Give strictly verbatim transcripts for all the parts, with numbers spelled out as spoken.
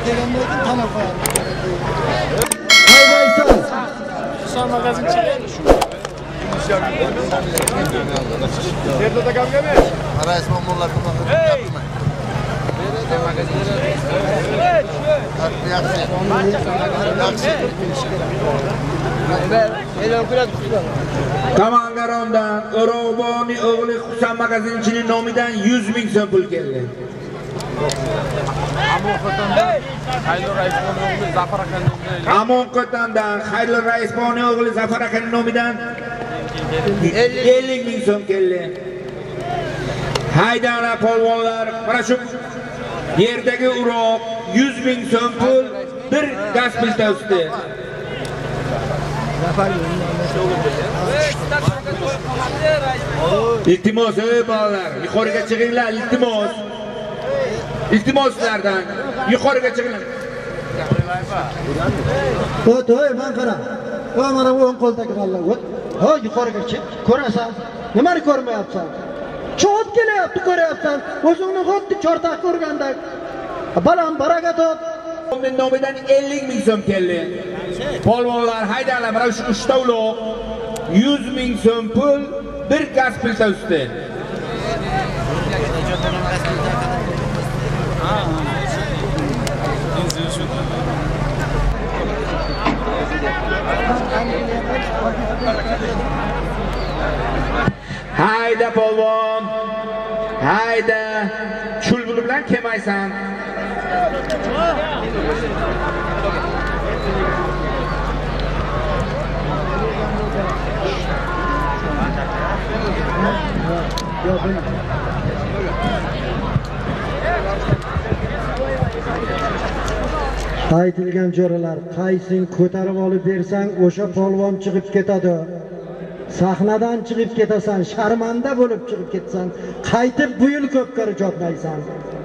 deganlardan tanab qo'yadi. Haydaysan. Son magazinchilar. Yerda da kamgami? Rais mo'monlar to'g'ri gapirma. Kamangarondan O'rog'boni o'g'li Husan magazinchining nomidan yuz ming so'm pul keldi. Amon Qo'tandan Xayrul Raisboni o'g'li Zafar akaning nomidan ellik ming so'm keldi. Haydara polvonlar mana shu yerdagi uroq yuz ming so'm pul bir gaz plita usti. İltimos ey bolalar, yuqoriga chiqinglar, iltimos. İltimoslardan yuqoriga chiqinglar. O't, hoy, men qara. Va mana bu o'ng qo'ldagi balla o't. Hoy, yuqoriga chiq. Ko'rasan. Nimani ko'rmayapsan? Chot kelyapti, ko'ryapsan. O'zingni xuddi chortaq ko'rgandek. Balam baraka top. Uning nomidan ellik ming so'm keldi. Polvonlar haydalar mana shu uchta uloq yuz ming so'm pul bir gaz plita usti. Hayda polvon. Hayda. Chulbul bilan kelmaysan. Aytilgan jo'ralar, qaysing ko'tarib olib bersang, o'sha polvon chiqib ketadi. Sahnadan chiqib ketasan, sharmanda bo'lib chiqib ketsan, qaytib bu yil ko'pkari chopmaysan.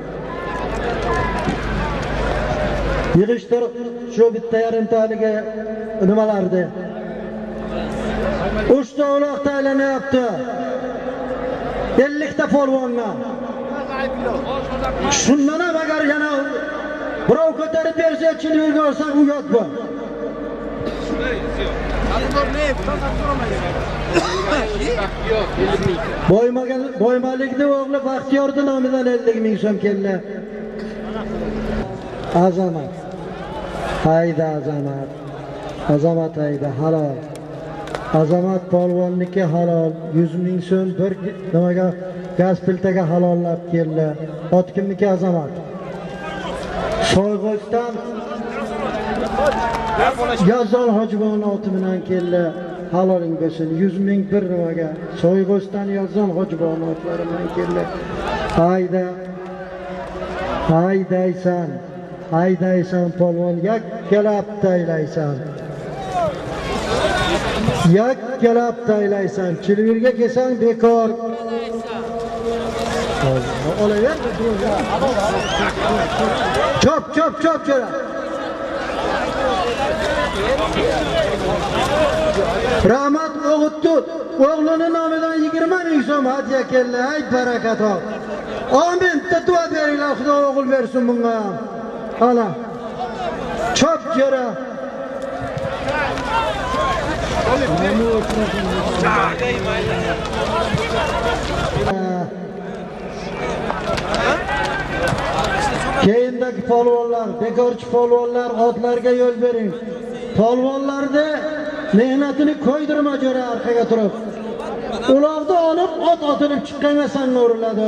Yig'ishtir shu bitta yarimtaliga nimalardi? uchta uloq taylanyapti. ellik ta polvonga. Shundan ham agar yana birov ko'tarib bersa, chiqib olsa u yot bu. Boymagan boymalikni o'g'li Baxtiyorning nomidan ellik ming so'm keldi. Azamat. Hayda azamat. Azamat hayda halol. Azamat polvonniki halol. yuz ming so'm bir nimaga gaz plitaga halollab keldi. Ot kimniki azamat? Soyg'ochdan Yazol Hojibon oti bilan keldi. Haloling bo'lsin. yuz ming bir nimaga? Soyg'ochdan Yazol Hojibon otlari bilan keldi. Hayda. Haydaysan. Haydaysan polvon, yakkalab taylaysan. Yakkalab taylaysan. Chilvirga kelsang bekor. Olaver. Chop, chop, chop, chop. Rahmat o'g'itdi. O'g'lining nomidan yigirma ming so'm hadya keldi. Ay barakat ol. Amin. Duo beringlar, Xudo o'g'il bersin bunga. Ana. Chop jara. Keyindagi polvonlar, bekorchi polvonlar otlarga yo'l bering. Polvonlarda mehnatini qo'ydirma jo'ra orqaga turib. Uloqni olib ot otilib chiqqansan uriladi.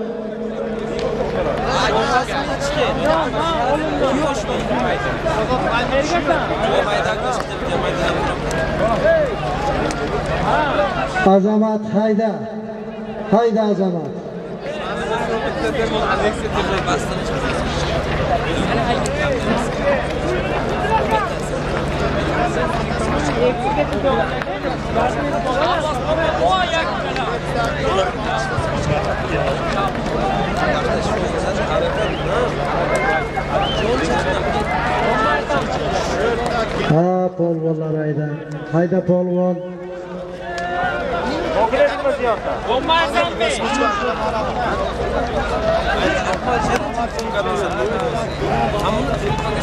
Azamat hayda. Hayda azamat. Ha polvonlar hayda. Hayda polvon.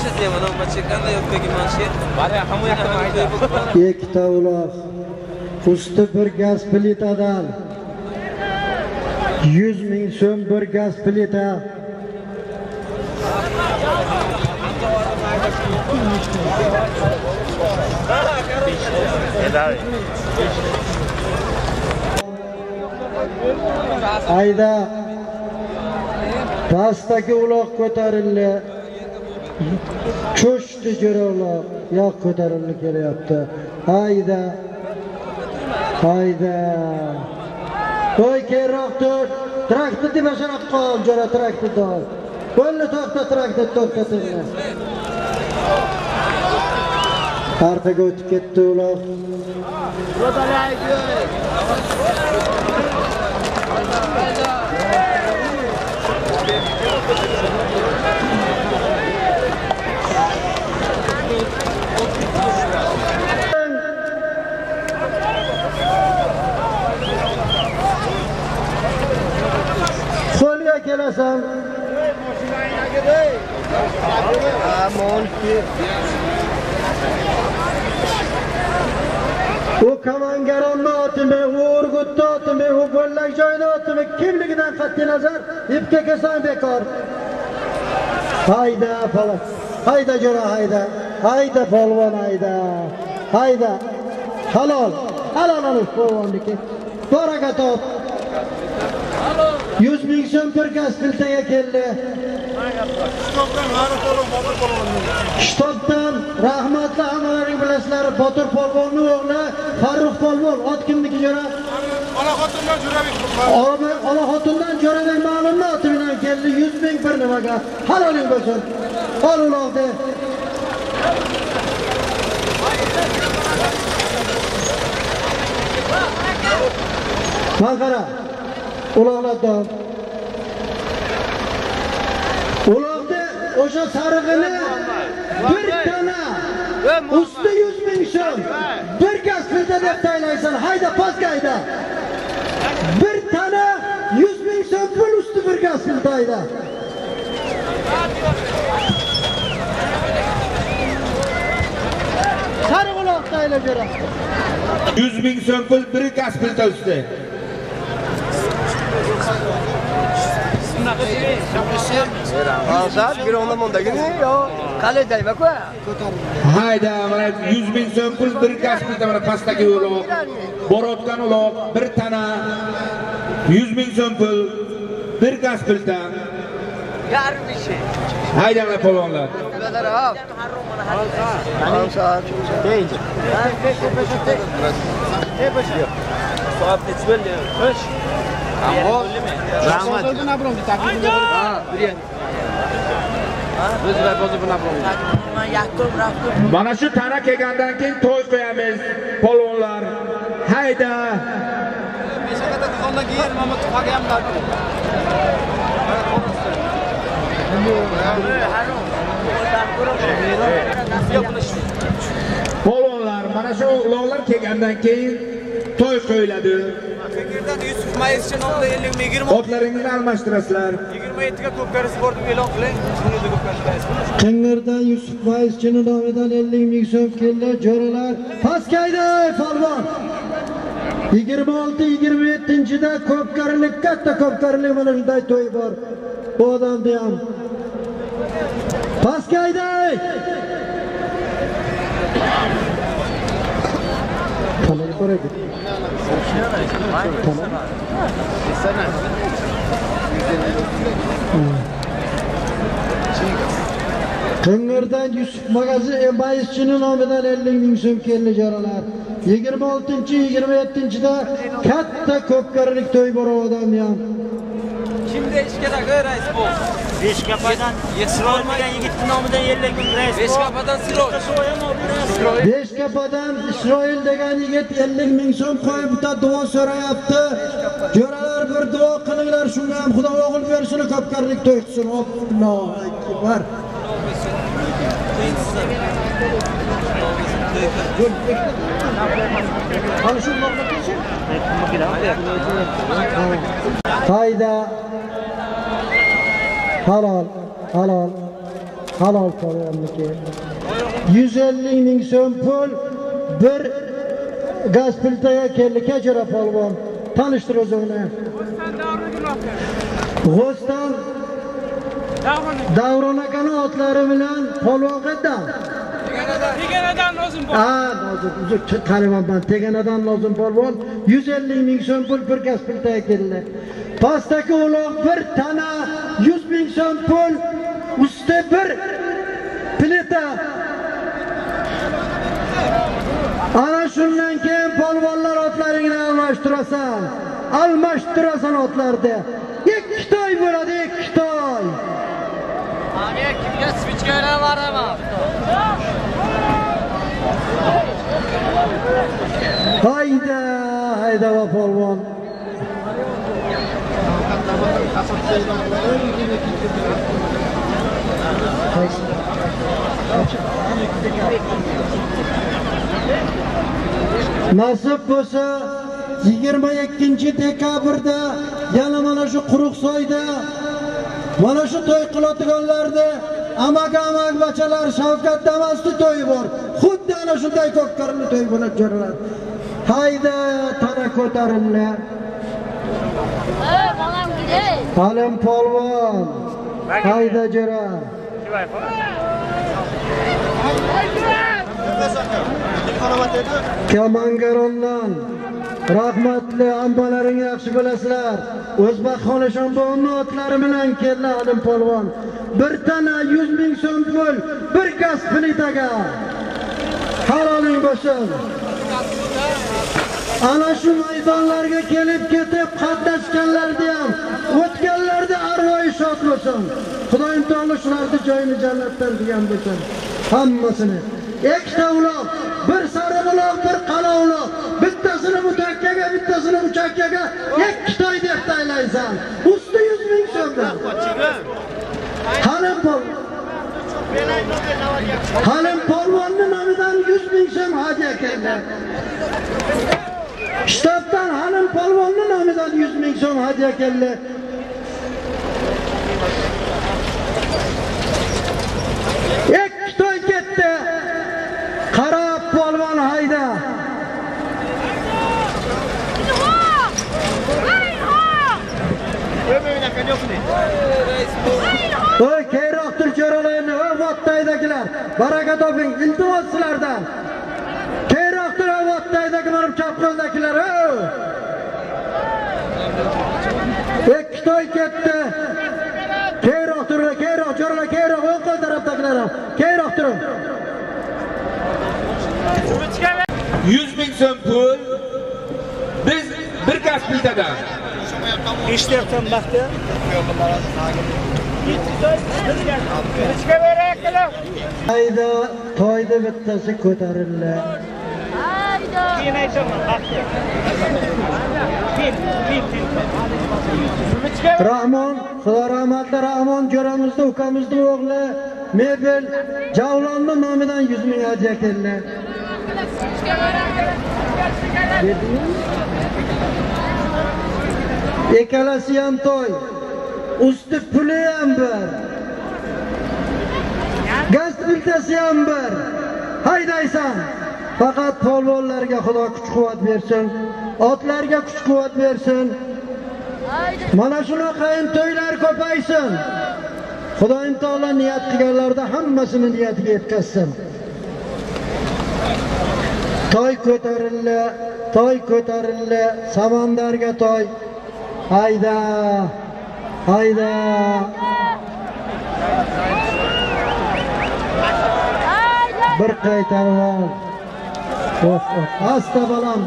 Ikkita uloq. Usti bir gaz plitadan yuz ming so'm bir gaz plita. Ayda pastdagi uloq ko'tarildi. Cho'shdi jo'rolar, yo'q ko'tarildi kelyapti. Hayda. Hayda. To'y keyinroq tur. Traktor dimashana qol, jo'ra traktor. Qo'lni to'xta traktor to'xtatinglar. Arpaga o'tib ketdi uloq. Qo'lga kelasan. U kamangaronni otimi, u urgutni otimi, u bo'llak joyni otimi kimligidan qat'iy nazar ipga kelsan bekor. Hayda falan. Hayda jo'ra hayda. Hayda polvon hayda. Hayda. Halol. Halol olib polvonniki. Baraka top. yuz ming so'm bir gaz piltaga keldi. Shtobdan rahmatli hammalaring bilasizlar, Botir polvonning o'g'li Farruh polvon ot kimniki jo'ra? Ola xotindan Jo'rabek. Ola xotindan Jo'rabek ma'lummi oti bilan keldi yuz ming bir nimaga. Haloling bo'lsin. Ol uloqni. Manqara. Uloqlardan. Uloqni o'sha sarig'ini bir tana usti yuz ming so'm bir gaz pilta deb taylaysan. Hayda pastga hayda. Bir tana yuz ming so'm pul usti bir gaz pilta hayda. Sarı uloq taylab beradi. yuz ming so'm pul bir gaz pilta usti. Saat bir onda mondagini yo qale dayba-ku. Hayda, mana yuz ming so'm pul bir gaz pilta mana pastdagi uloq. Borotgan uloq bir tana yuz ming so'm pul bir gaz pilta. Yarım işi. Hayda mana polvonlar. Saat. Deyince. Soat nechi bo'ldi? Xo'sh. Rahmat. Mana shu tana kelgandan keyin to'y qo'yamiz polvonlar. Hayda. Meshakada qondan keyin mana tuqaga ham bordi. Polvonlar mana shu uloqlar kelgandan keyin to'y qo'yiladi. Qing'irdan Yusuf Mayizchi nomida ellik ming yigirma Otlaringizni almashtirasizlar. yigirma yettiga ko'pkari sport deb e'lon qiling. Shuni deb ko'pkarishlaysiz. Qing'irdan Yusuf Mayizchining nomidan ellik ming so'm keldi. Jo'ralar pastkaydi polvon. yigirma olti yigirma yettinchida ko'pkarilik katta ko'pkarilik mana shunday to'y bor. Bu odamda ham pastkaydi. Qanday ko'radi? Qing'irdan Yusuf Mayizchining nomidan ellik ming so'm keldi jo'ralar. yigirma oltinchi yigirma yettinchida katta ko'pkarilik to'y bor odamni ham. Kimda ishkadagi rais bu? Beshkapadan Isroil degan yigitning nomidan ellik ming rais. Beshkapadan Siroj. Beshkapadan Isroil degan yigit ellik ming so'm qo'yib bitta duo so'rayapti. Jo'ralar bir duo qilinglar, shunga ham Xudo o'g'il bersin, ko'pkarilik to'y qilsin. Allohu akbar. Hayda. Halol, halol. halol polvonniki. yuz ellik ming so'm pul bir gaz piltaga keldi kechira polvon. Tanishtir o'zingni. G'ostan Davron akani otlari bilan polvon qadam. Teganadan lozim bor. Ha, lozim. Uzr qaraman, teganadan lozim polvon. yuz ellik ming so'm pul bir gaz piltaga keldi. Pastaki uloq bir tana yuz ming so'm pul, usti bir plita. Ana shundan keyin polvonlar otlaringni almashtirasan. Almashtirasan otlarda. ikki to'y bo'ladi, ikki to'y. Ani kimga svichkalar var ama? Hayda, hayda va polvon. Nasib bo'lsa yigirma ikkinchi dekabrda yana mana shu Quruqsoyda mana shu to'y qiladiganlarda amak-amak bachalar Shavkat Damas'ni to'yi bor. Xuddi ana shunday ko'kkarli to'y bo'lib jo'ralar. Hayda, tana ko'taringlar. Ey, bolam gidey. Alim polvon. Hayda jo'ra. Kamangarondan rahmatli ambalaring yaxshi bilasizlar. O'zbek xonashon bo'g'imni otlari bilan keldi Alim polvon. Bir tana yuz ming so'm pul, bir gaz plitaga. Haloling bo'lsin. Ana shu maydonlarga kelib ketib qatnashganlarga ham, o'tganlarda arvoyi shod bo'lsin. Xudoyim taolo shularni joyini jannatdan qilgan bo'lsin. Hammasini. Ikkita uloq, bir sariq uloq, bir qala uloq. Bittasini mutakkaga, bittasini uchakkaga ikki to'y deb taylaysan. Usti yuz ming so'mdan. Halim polvon. Halim polvonning nomidan yuz ming so'm hadya keldi. Shtabdan Halim polvonning nomidan yuz ming so'm hadya keldi. Ikki to'y ketdi. Qarab polvon hayda. Oy, keyroq turjo'ralarni, o vatdaydagilar, baraka toping, iltimos sizlardan. Keyroq tur o vatdaydagi mana chapqondagilar, o. Ikki to'y ketdi. Keyroq turlar, keyroq jo'ralar, keyroq o'ng qo'l tarafdagilar ham. Keyroq turing. yuz ming so'm pul biz bir gaz plitadan. Eshtyapsan baxti? Hayda, to'yda bittasi ko'tarildi. Hayda. Keyin aytaman baxti. Rahmon, Xudo rahmatli Rahmon jo'ramizning ukamizning o'g'li Mebel Javlonning nomidan yuz ming hadya keldi. Ikkalasi ham to'y. Usti puli ham bir. Gaz plitasi ham bir. Haydaysan. Faqat polvonlarga Xudo kuch-quvvat bersin. Otlarga kuch-quvvat bersin. Mana shunaqayin to'ylar ko'paysin. Xudoyim taolo niyat qilganlarda hammasini niyatiga yetkazsin. To'y ko'tarildi, to'y ko'tarildi, Samandarga to'y. Hayda. Hayda. Bir qaytarib. Of, of. Asta balam.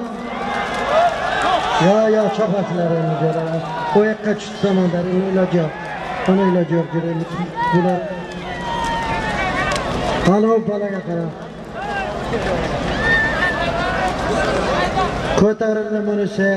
Ya ya çapaklarını görelim. O yakka çıktı Samandar'ın ilacı yok. Ona ilacı yok görelim. Bunlar. Hala o balaga kara. Ko'tarildi bunisi.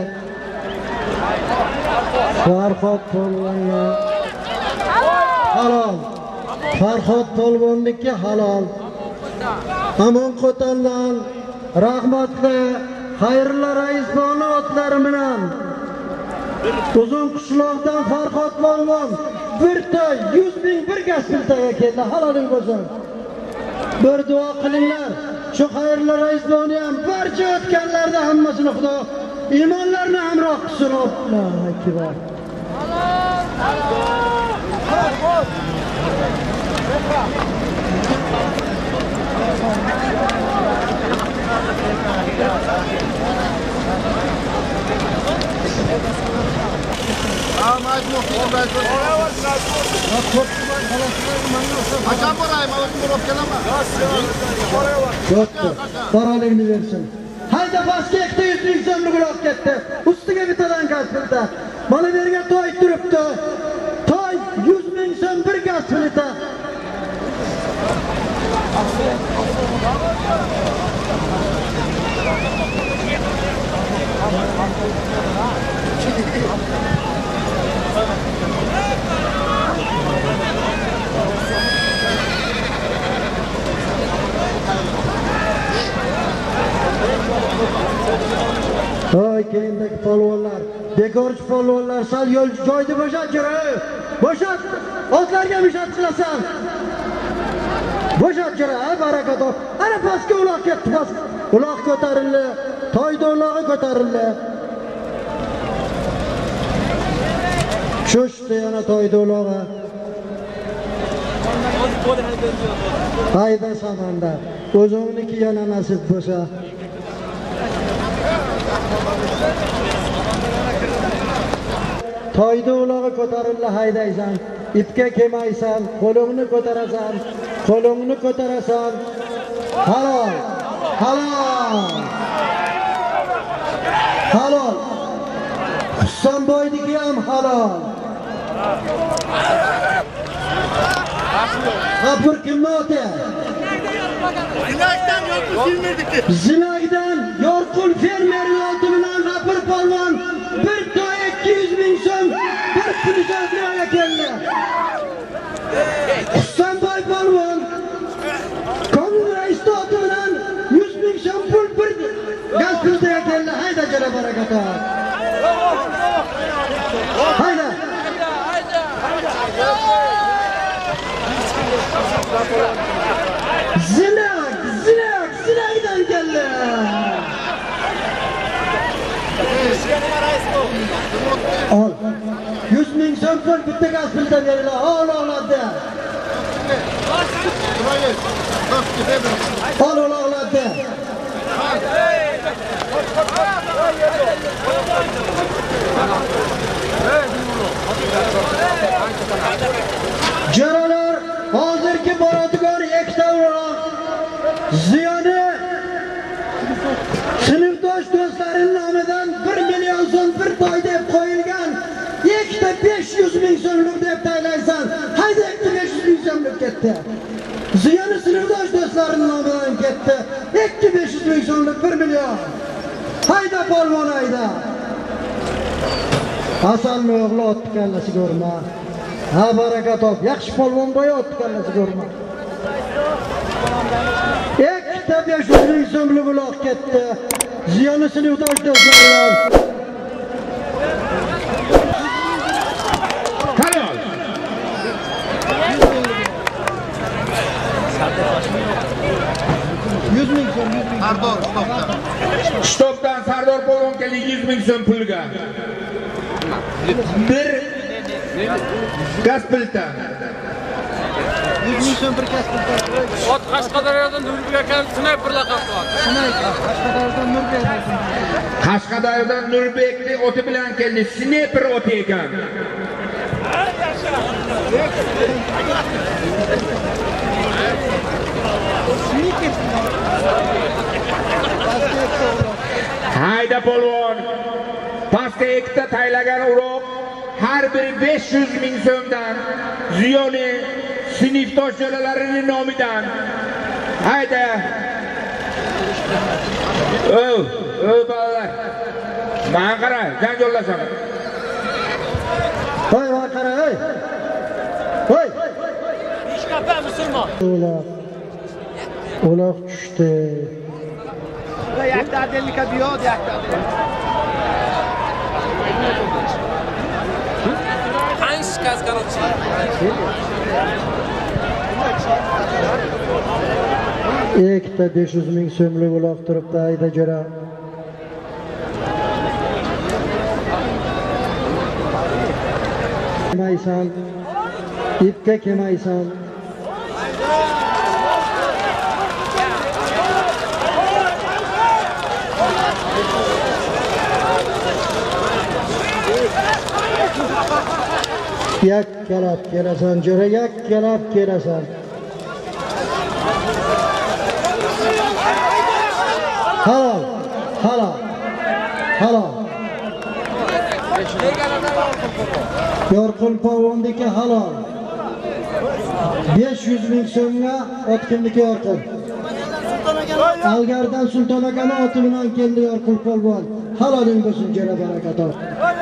Farhod polvonga halol. Farhod polvonniki halol. Amon Qo'tondan rahmatli Xayrullo Raisboni otlari bilan Uzun qishloqdan Farhod polvon bir toy yuz ming bir gaz piltaga keldi. Haloling bo'lsin. Bir duo qilinglar. Shu xayrli Raisbonni ham barcha o'tganlarda hammasini Xudo iymonlarni hamroh qilsin. Allohu akbar. Ha, majmur, majmur. Açam burayı, malakı burap geleme. Yoktu. Paralelini versin. Hayda pastga ikkita yuz ming so'mlik uloq ketdi. Ustiga bittadan gaz plita. Mana bu yerga toy turibdi. Toy yuz ming so'm bir gaz plita. Hoy keyindagi polvonlar, bekorchi polvonlar, sal yo'l joyni bo'shat jir. Bo'shat, otlarga mishat qilasan. Bo'shat jir, ha baraka top. Ana pastga uloq ketdi, past. Uloq ko'tarildi. Toyda ulog'i ko'tarildi. Cho'shdi yana toyda ulog'i. Hayda samanda. O'zimniki yana nasib bo'lsa. Toyda ulog'i ko'tarildi, haydaysan. Ipga kelmaysan, qo'lingni ko'tarasan, qo'lingni ko'tarasan. Halol. Halol. Halol. Husanboyniki ham halol. G'afur kimni oti? Zinakdan Yorqul fermerdiki. Zinakdan Yorqul fermer oti bilan G'afur polvon bir toy ikki yuz ming so'm bir pul so'zlarga keldi. Husanboy polvon Komil rais oti bilan yuz ming so'm pul bir gaz pulga keldi. Hayda jara barakat. Hayda. Zinak, zinak, zinakdan keldi. Al. yuz ming so'm pul bitta gaz pulda beriladi. Al oladi. Al oladi. Jaralar hozirgi boradigan ikkita uloq ziyoni sinfdosh do'stlarining nomidan bir million so'm bir toy deb qo'yilgan. Ikkita besh yuz ming so'mlik deb taylaysan. Hayda ikkita besh yuz ming so'mlik ketdi. Ziyoni sinfdosh do'stlarining nomidan ketdi. Ikkita besh yuz ming so'mlik bir million. Hayda polvon hayda. Hasan o'g'li otni kallasi ko'rma. Ha baraka top. Yaxshi polvon bo'yi otni kallasi ko'rma. Ikkita besh yuz ming so'mlik uloq ketdi. Ziyoni sinfdosh do'stlar. Halol. yuz ming so'm, yuz ming. Sardor, stopdan. Stopdan Sardor polvon keldi yuz ming so'm pulga. Bir gaz plita. yuz ming so'm bir gaz plita. Ot Qashqadaryodan Nurbek akam sniper laqab bor. Sniper Qashqadaryodan Nurbek. Qashqadaryodan Nurbekni oti bilan keldi. Sniper oti ekan. Hayda polvon. Pastga ikkita taylagan uloq har biri besh yuz ming so'mdan Ziyoni sinfdosh jo'lalarining nomidan. Hayda. O, o bolalar. Men qara, janjollasan. Voy, voy qara, ey. Voy. Ishqapa musulmon. Uloq. Uloq tushdi. Yakta adelika biyod yakta. Kavkaz kanalchi. Ikkita besh yuz ming so'mlik uloq turibdi ayda jo'ra. Kemaysan, ipga kemaysan. Yak kelab kelasan jo'ra, yak kelab kelasan. Halol, halol, halol. Yorqul polvondiki halol. besh yuz ming so'mga otqinligi yorqul. Algardan Sulton akaning oti bilan keldi Yorqul polvon. Haloling bo'lsin jo'ra, barakat ol.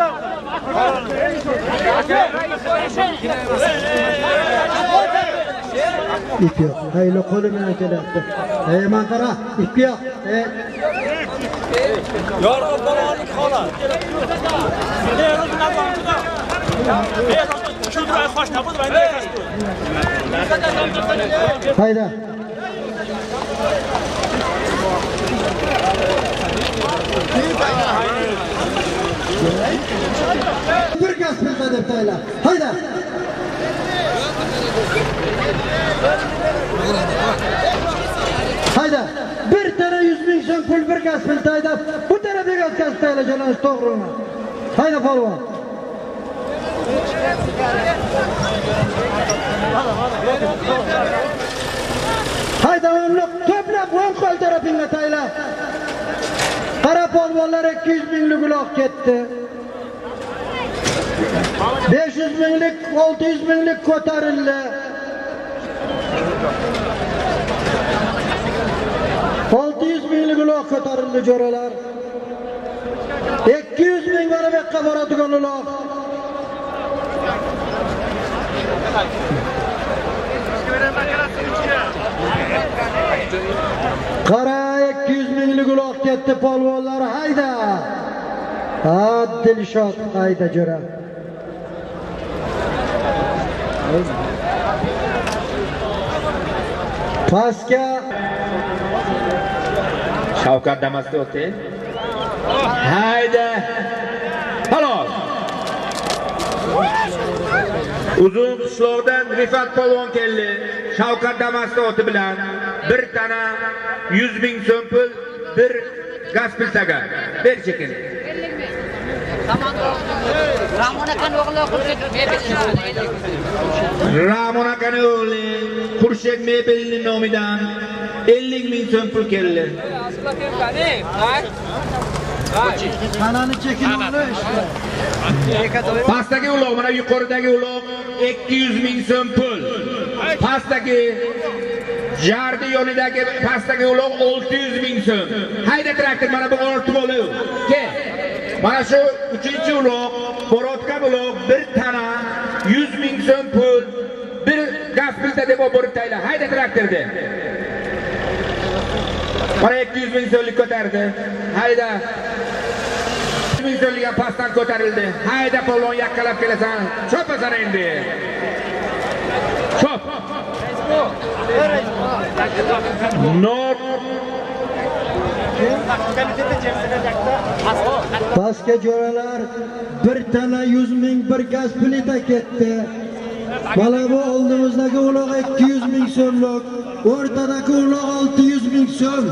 İp yok. Haylo qo'li bilan kelyapti. Ey man qara, ip yo'q. Yorqul polvonlik holat. Hayda. Bir gaz pulda deb tayla. Hayda. Hayda. Bir tane yüz ming so'm pul bir gaz pul taydab, bu tarafa gaz gaz tayla jo'natish to'g'rimi? Hayda polvon. Hayda o'nliq to'plab o'n qo'l tarafingga tayla. Qara polvonlar ikki yuz minglik uloq ketdi. besh yuz minglik, olti yuz minglik ko'tarildi. olti yuz minglik uloq ko'tarildi jo'ralar. ikki yuz ming mana bu yoqqa boradigan uloq. Qara ikki yuz minglik uloq ketdi polvonlar, hayda. Ha, Dilshod hayda jo'ra. Pastga Shavkat Damas'ta o'tdi. Hayda. Halol. Uzun qishloqdan Rifat polvon keldi. Shavkat Damas'ta o'ti bilan bir tana yuz ming so'm pul, bir gaz piltaga. Ber chekin. Ramon akan o'g'li Xurshid Mebelni. Ramon akan o'g'li Xurshid Mebelni nomidan ellik ming so'm pul keldi. Qanani chekin o'g'li işte. Pastdagi uloq, mana yuqoridagi uloq ikki yuz ming so'm pul. Pastdagi jardi yonidagi pastdagi uloq olti yuz ming so'm. Hayda traktor, mana bu ortib oluv. Ke. Mana shu uchinchi uloq, borotgan uloq bir tana yuz ming so'm pul, bir gaz pilta deb olib tayla. Hayda traktorda. Mana ikki yuz ming so'mlik ko'tardi. Hayda. ikki yuz ming so'mlik pastdan ko'tarildi. Hayda polvon yaqqalab kelasan. Chopasan endi. Chop. Not Pastga jo'ralar bir tana yuz ming bir gaz plita ketdi. Mana bu oldimizdagi uloq ikki yuz ming so'mlik, o'rtadagi uloq olti yuz ming so'm.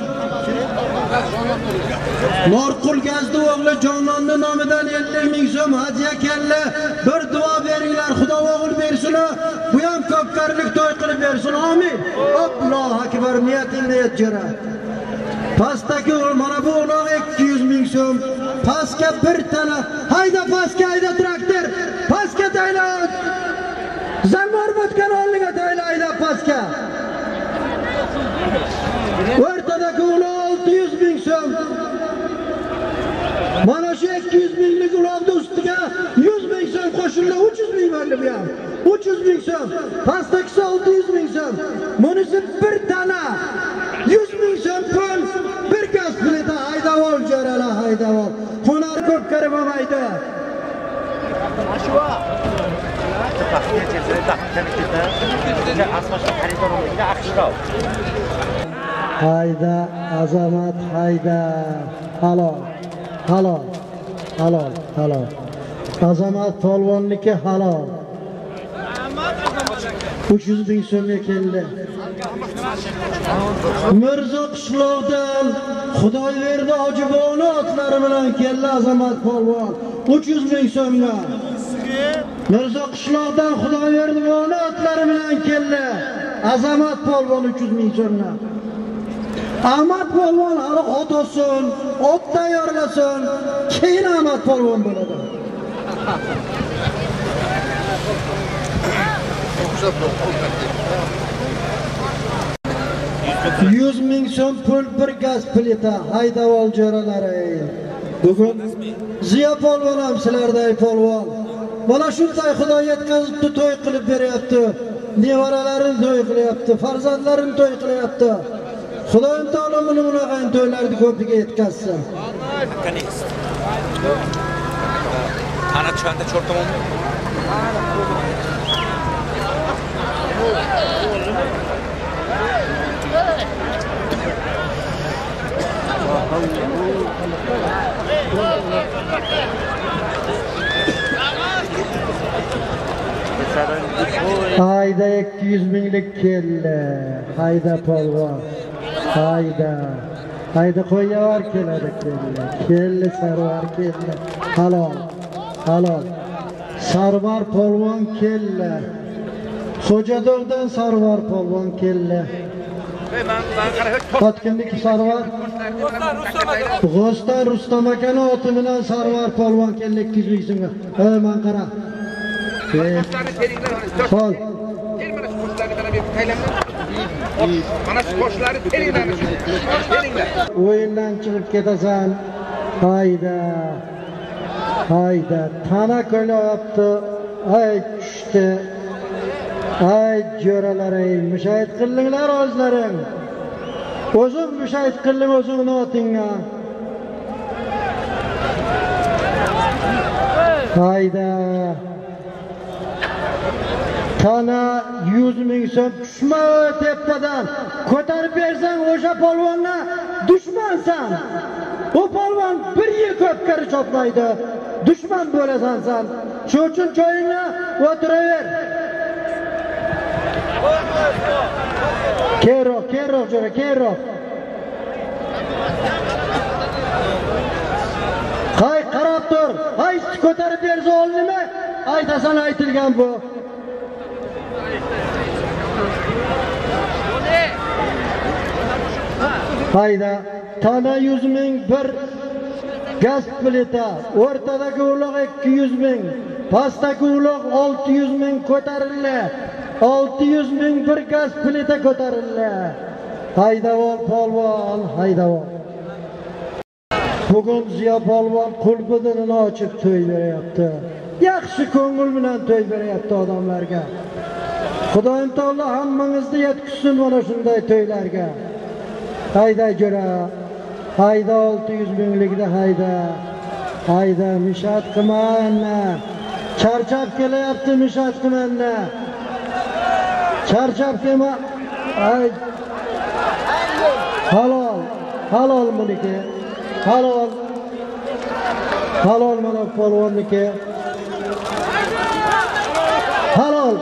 Norqul gazdi o'g'li Jononni nomidan ellik ming so'm hadiya keldi. Bir duo beringlar, Xudo o'g'il bersin. Bu ham ko'pkarlik to'y qilib bersin. Amin. Allohu akbar, niyatingni yet jo'ra. Pastdagi mana bu uloq ikki yuz ming so'm. Pastga bir tana. Hayda pastga, hayda traktor. Pastga tayla. Zamor botgan o'rniga tayla, hayda pastga. O'rtadagi uloq olti yuz ming so'm. Mana shu ikki yuz minglik uloqning ustiga yuz ming so'm qo'shildi, uch yuz ming bo'ldi bu ham. uch yuz ming so'm. Pastdagisi olti yuz ming so'm. Bunisi bir tana yuz ming so'm pul, bir gaz plita. Hayda ol jo'ralar, hayda ol. Hunar ko'p qarib olmaydi. Hayda, azamat, hayda. Halol, halol, halol, halol. Azamat polvonniki halol. uch yuz ming so'mga keldi. Mirzo qishloqdan Xudoyberdi Hojiboni otlari bilan keldi azamat polvon. uch yuz ming so'mga. Mirzo qishloqdan Xudoyberdi otlari bilan keldi. Azamat polvon uch yuz ming so'mga. Ahmad polvon hali ot olsin, ot tayyorlasin, keyin Ahmad polvon bo'ladi. yuz ming so'm pul bir gaz plita haydavol jo'ralari. Bugun Ziyo polvon ham sizlarday polvon. Mana shunday Xudo yetkazibdi, to'y qilib beryapti. Nevaralarini to'y qilyapti, farzandlarini to'y qilyapti. Xudoyim taolo buni bunaqa to'ylarni ko'piga yetkazsin. Ana chiqanda cho'rtamonmi? Hayda ikki yuz minglik keldi. Hayda polvon. Hayda. Hayda qo'yavar keladi keldi. Keldi sarvar keldi. Halol. Halol. Sarvar polvon keldi. Xo'jadog'dan sarvar polvon keldi. Qotkinniki sarvar. G'ostan Rustam akani oti bilan sarvar polvon keldi ikki yuz ming so'mga. Ey men qara. Sol. Mana shu qo'shlari teringlar. Teringlar. O'yindan chiqib ketasan. Hayda. Hayda. Tana qo'yapti. Ay tushdi. Ay jo'ralar, ey mushayt qildinglar o'zlaring. O'zing mushayt qilding o'zingni otingga. Hayda. Tana yuz ming so'm tushma tepadan. Ko'tarib bersang o'sha polvonni dushmansan. O polvon bir yil ko'pkari chopmaydi. Dushman bo'lasan sen. Shu uchun joyingga o'tiraver. Kero, kero jo'ra, kero. Hay qarab tur. Hay ko'tarib bersa ol nima? Aytasan aytilgan bu. Hayda, tana yuz ming bir gaz plita, o'rtadagi uloq ikki yuz ming, pastdagi uloq olti yuz ming ko'tarildi. olti yuz ming bir gaz plita ko'tarildi. Haydavor polvon, haydavor. Bugun Ziyo polvon qulbidini ochib to'y beryapti. Yaxshi ko'ngil bilan to'y beryapti odamlarga. Xudoyim taolo hammangizni yetkazsin mana shunday to'ylarga. Hayda jo'ra. Hayda olti yuz minglikda hayda. Hayda mishat qilmanna. Charchab kelyapti mishat qilmanna. Charchab kelma. Ay. Halol. Halol buniki. Halol. Halol mana polvonniki. Halol.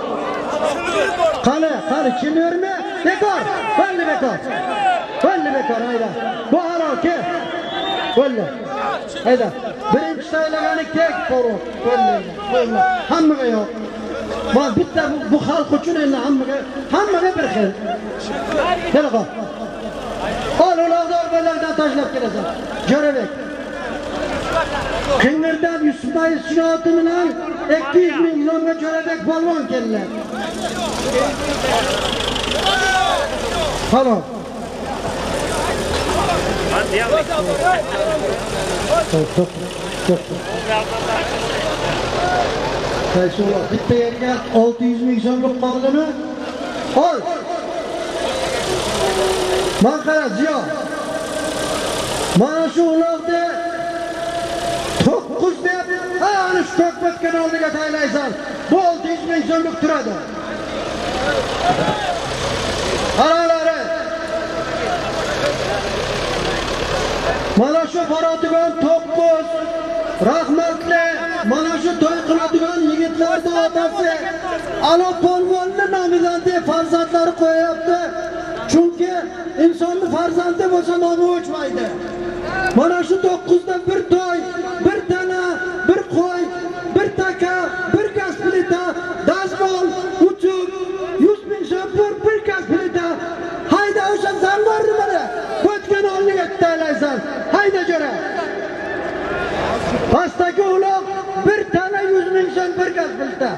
Qani, qani kim yurma? Bekor. Bo'ldi bekor. Bo'ldi bekor hayda. Bu halol kel. Bo'ldi. Hayda. Birinchi saylagani tek polvon. Bo'ldi. Bo'ldi. Hammaga yo'q. Men bitta bu xalq uchun endi hammaga, hammaga bir xil. Kela qol. Ol uloqdor bilan tashlab kelasan. Jo'rabek. Qing'irdan Yusufbay sinoti bilan ikki yuz ming so'mga Jo'rabek polvon keldi. Halol. Top top top. Qaysolar bitta yerga olti yuz ming so'mlik qoldimi? Ol. Men qara Ziyo. Mana shu uloqda to'qqiz deb, ana shu ko'kbatgan oldiga taylaysan. Bu olti yuz ming so'mlik turadi. Aralari. Mana shu boradigan to'qqiz rahmatli, mana shu to'y qiladigan yigitlarning otasi Alo polvonni nomidan deb farzandlari qo'yapti. Chunki insonni farzandi bo'lsa nomi o'chmaydi. Mana shu to'qqizdan bir to'y, bir tana, bir qo'y, bir taka, bir gaz plita, dazmol, uchuq, yuz ming so'm bir gaz plita. Hayda o'sha zamborni mana o'tgan o'rniga taylaysan. Hayda jo'ra. Pastdagi uloq bir tana yuz ming so'm bir gaz plita.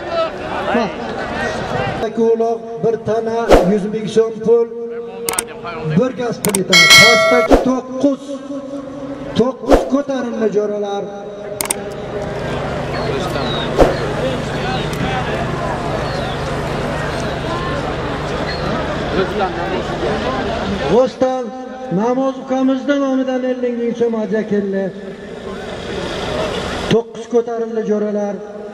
Pastdagi uloq bir tana yuz ming so'm pul. Bir gaz plita. Pastdagi to'qqiz to'qqiz ko'tarilma jo'ralar. G'ostan namoz ukamizning nomidan ellik ming so'm hajga keldi. to'qqiz ko'tarildi jo'ralar.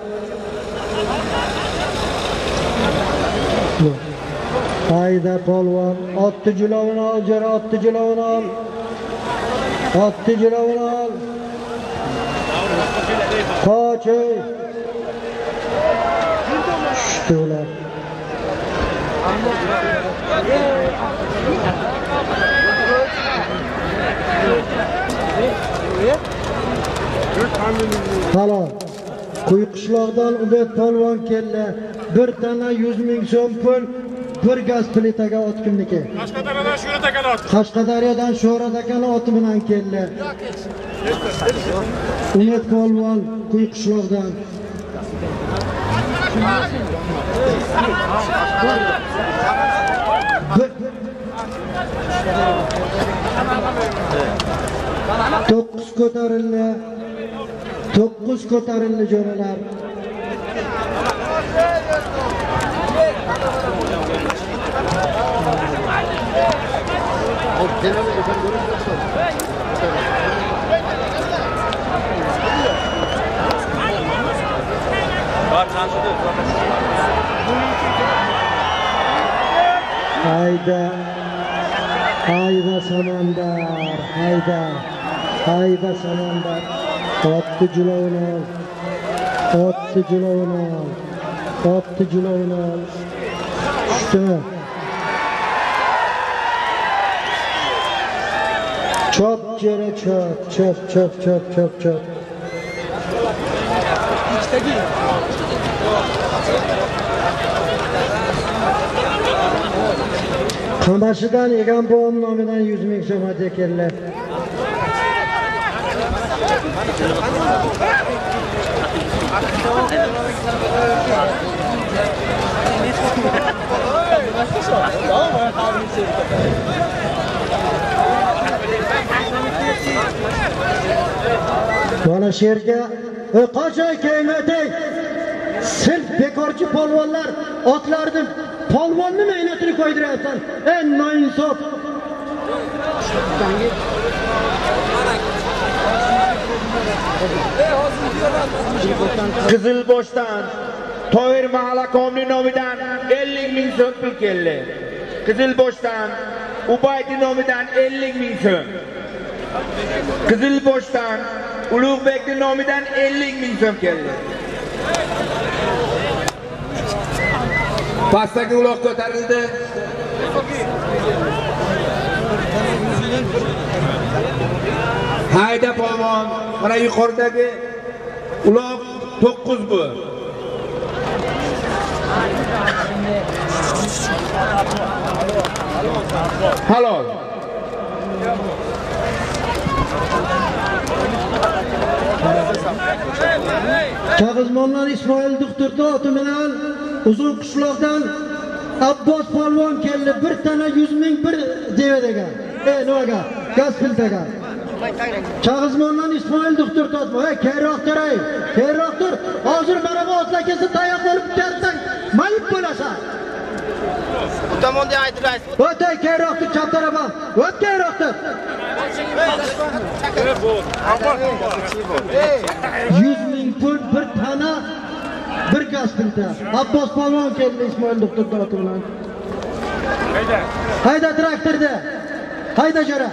Hayda polvon, otni jilovini ol, jo'ra otni jilovini ol. Otni jilovini ol. Qoch. Shtular. Halol. Quyi qishloqdan Ubed polvon keldi. Bir tana yuz ming so'm pul, bir gaz plitaga ot kimniki? Qashqadaryodan Sho'rat akaning oti. Qashqadaryodan Sho'rat akaning oti bilan keldi. Ubed polvon Quyi qishloqdan. To'qqiz ko'tarildi. To'qqiz ko'tarildi jo'ralar. Hayda. Hayda samandar. Hayda. Hayda samandar. Otni jilovini ol. Otni jilovini ol. Otni jilovini ol. Shtu. Chop jere chop, chop, chop, chop, chop, chop. Qamashidan Egan bo'm nomidan yuz ming so'm hajga keldi. Mana sherga qachon keymating? Sil bekorchi polvonlar otlarni polvonni mehnatini qo'ydiryapsan. Ey noinsof. Qizilboshdan To'yir mahalla ko'mni nomidan ellik ming so'm pul keldi. Qizilboshdan Ubaydi nomidan ellik ming so'm. Qizilboshdan Ulug'bekning nomidan ellik ming so'm keldi. Pastdagi uloq ko'tarildi. Hayda polvon, mana yuqoridagi uloq to'qqiz bu. Halol. Chag'izmonlar Ismoil doktorning oti bilan uzun qishloqdan Abbos polvon keldi. Bir tana yuz ming bir devaga. Ey nimaga? Gaz filtaga. Chag'izmondan Ismoil doktor totma. Ey keyroq turay. Keyroq tur. Hozir mana bu otlarga tayoq olib ketsan, mayib bo'lasan. Bu tomonda aytlaysiz. O'tay keyroq tur, chap tarafa. O't keyroq tur. yuz ming pul bir tana bir gaz pilta. Abbos polvon keldi İsmoil doktor bilan. Hayda. Hayda traktorda. Hayda jo'ra.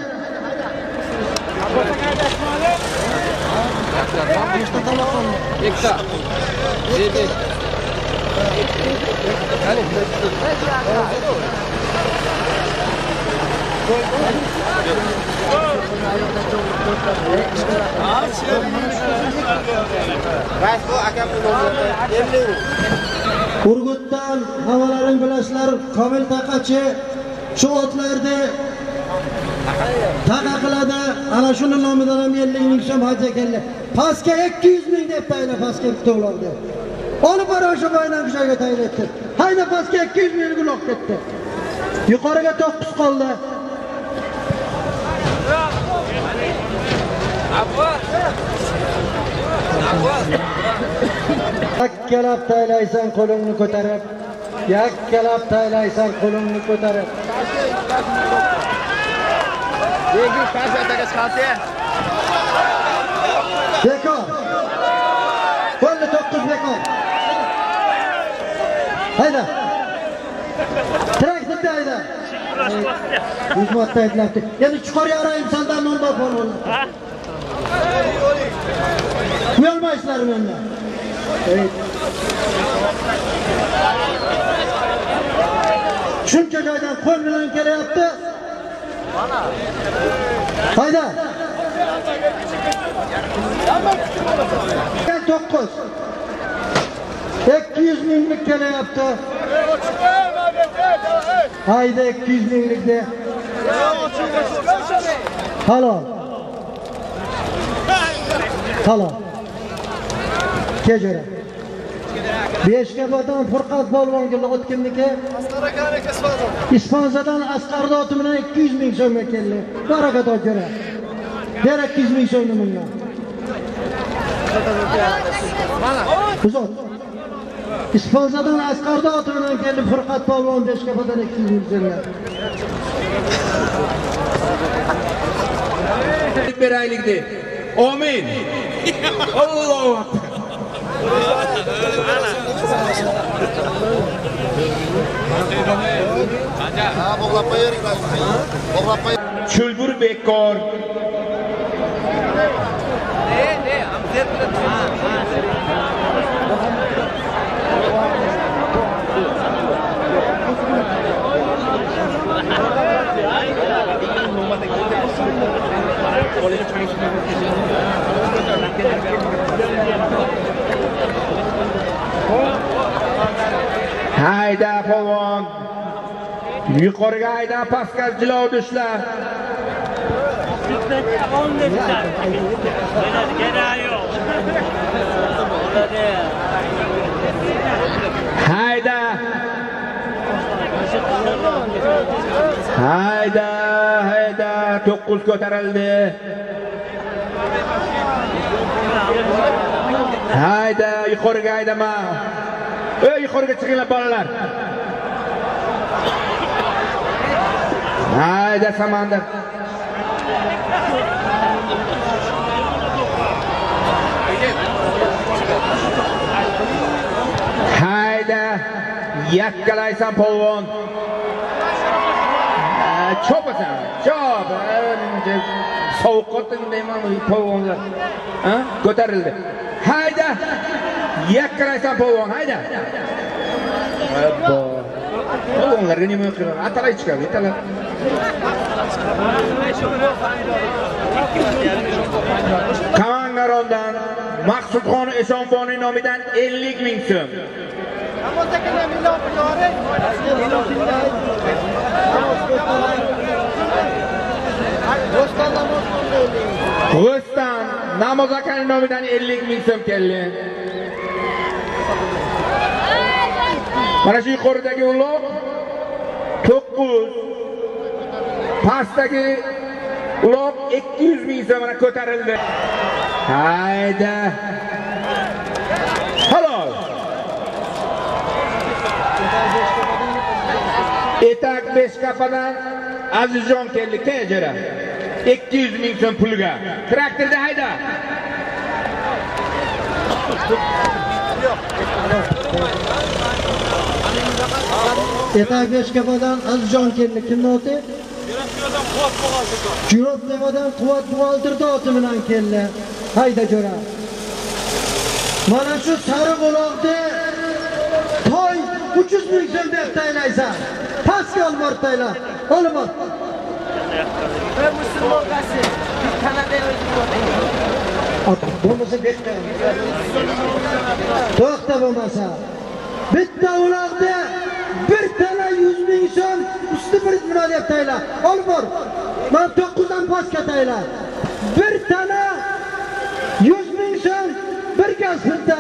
Ikkita. Yedi. Urgutdan havolaring bilasizlar, Komil Taqachi shu otlarda taqa qiladi. Ana shuni nomidan ham ellik ming so'm haj ekanlar. Pastga ikki yuz ming deb tayinlab pastga to'ladi. Olib borishga boydan kushaga tayinlatdi. Hayda pastga ikki yuz ming uloq ketdi. Yuqoriga to'qqiz qoldi. Yakkalab taylaysan qo'lingni ko'tarib. Yakkalab taylaysan qo'lingni ko'tarib. Yegi pasataga chiqarsa. Bekor. Bo'ldi to'qqiz bekor. Hayda. Traktorda hayda. Hizmatda aytlabdi. Yana chiqar yarayim sandan non bor bo'ldi. Ha? Uyalmaysizlar mendan. Evet. Shuncha joydan qo'l bilan kelyapti. Hayda. to'qqiz. ikki yuz minglik kelyapti. Hayda ikki yuz minglikda. Halol. Halol. Kejara. Beshkabodan Furqat polvonga o'tkinligi. Ispanzadan Asqar Doti bilan ikki yuz ming so'mga keldi. Baraka to'jara. Ber ikki yuz ming so'mni bunga. Mana. Uzot. Ispanzadan Asqar Doti bilan keldi Furqat polvon Beshkabodan ikki yuz ming so'mga. Beraylikdi. Amin. Allohu akbar. Chulbur bekor. Hayda polvon. Yuqoriga hayda pastga jilov dushlar. Hayda. Hayda, hayda to'qqiz ko'tarildi. Hayda yuqoriga haydama. Ey yuqoriga chiqinglar bolalar. Hayda Samandar. Hayda yakkalaysan polvon. Chopasan. Chop. Sovuqotdan deyman polvonlar. Ha? Ko'tarildi. Hayda. Yakkalaysan polvon, hayda. Abbo. Polvonlarga nima qiladi? Atalay chiqadi, atalay. Kamangarondan Maqsudxon Esonbonning nomidan ellik ming so'm. G'ustan Namoz akaning nomidan ellik ming so'm keldi. Mana shu yuqoridagi uloq to'qqiz, pastdagi uloq ikki yuz ming so'mga ko'tarildi. Hayda. Halol. Etak Beshkapadan Azizjon keldi kejara. ikki yuz ming so'm pulga. Traktorda hayda. Etak Beshkapadan Azizjon keldi. Kimni oti? Jurovtepadan Quvvat buxgalterda oti bilan keldi. Hayda jo'ra. Mana shu Saribuloqda toy uch yuz ming so'm deb taylaysan. Pastga olmor tayla. Olmor. Bir musulmon qasi. Kanada Bo'lmasa bitta. To'xta bo'lmasa. Bitta uloqda bir tala yuz ming so'm usti bir million deb tayla. Olmor. Men to'qqiz dan pastga tayla. Bir tala yuz ming so'm bir kasbda.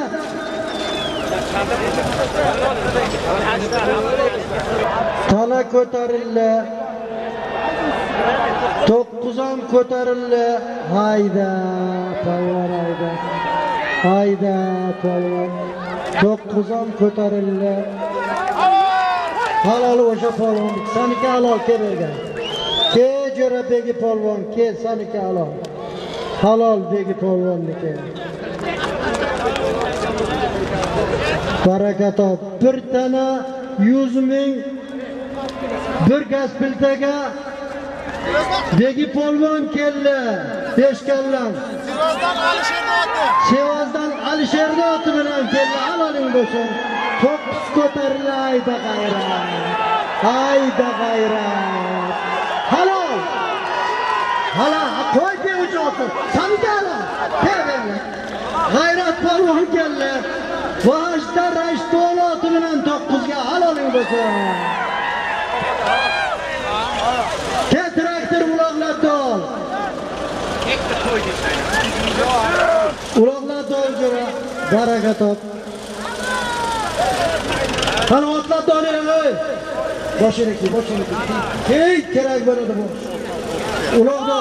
Tala ko'tarildi. To'qqiz ham ko'tarildi. Hayda, polvon hayda. Hayda, polvon. To'qqiz ham ko'tarildi. Halol o'sha polvon. Saniki halol kelgan. Ke Jo'rabegi polvon, ke saniki halol. Halol begi polvonniki. Baraka top. Bir tana yuz ming bir gaz piltaga begi polvon keldi. Beshkallan. Sivasdan Alisherni oti. Sivasdan Alisherni oti bilan keldi. Haloling bo'lsin. To'qqiz ko'tarildi. Hayda g'ayrat. Hayda g'ayrat. Halol. Halol. Qo'y beruvchi oti. Saniki halol. Keldi. G'ayrat polvon keldi. Boshda Rashton oti bilan to'qqizga haloling bo'lsin. Ke traktor uloqlatdi ol. Uloqlatdi ol jo'ra. Baraka top. Qani otlatdi oling ey. Boshiniki, boshiniki. Hey, kerak bo'ladi bu. Uloqdi.